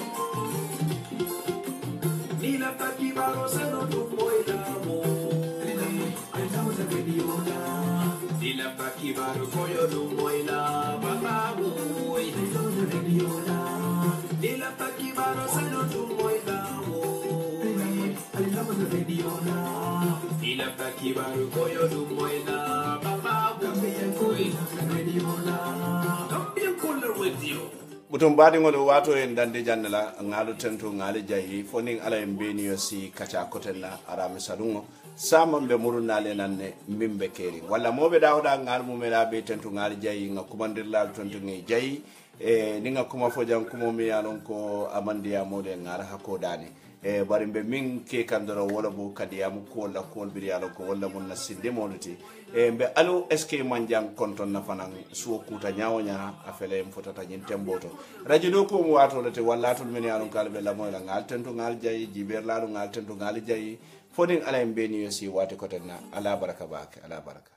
S11: Nila takibaro seno tumoila mo Etamuza radio na Nila takibaro koyo tumoila Babamu Etamuza radio na Nila takibaro seno tumoila mo Etamuza radio na Nila takibaro koyo tumoila Babamu Etamuza radio na Gambia kona radio
S2: butum badi ngolo wato en dande jannala ngalu tentu ngali jayi foning ala mbeni yosi kacha kotenna ara misalungo sama be murunale nanne mbimbe keri walla mobe dawda ngal mumela be tentu ngali jayi nga kumandirla tentu ngi jayi ninga kuma fojan kuma mi yanon ko amandiya mode ngara hako dani bari be min ke kandoro wala bo kadiyamu ko la ko bir yalo ko wala mun nasinde molati be alo eske manjang konton na fanan suwo kuta nyawonya afele mfotata nyin temboto radio do ko wato lete wala tul men yalon kalbe la moy la ngal tentu ngal jayi jiber la ngal tentu ngal jayi fodin ala mbeni yosi wate kotenna ala baraka bake ala baraka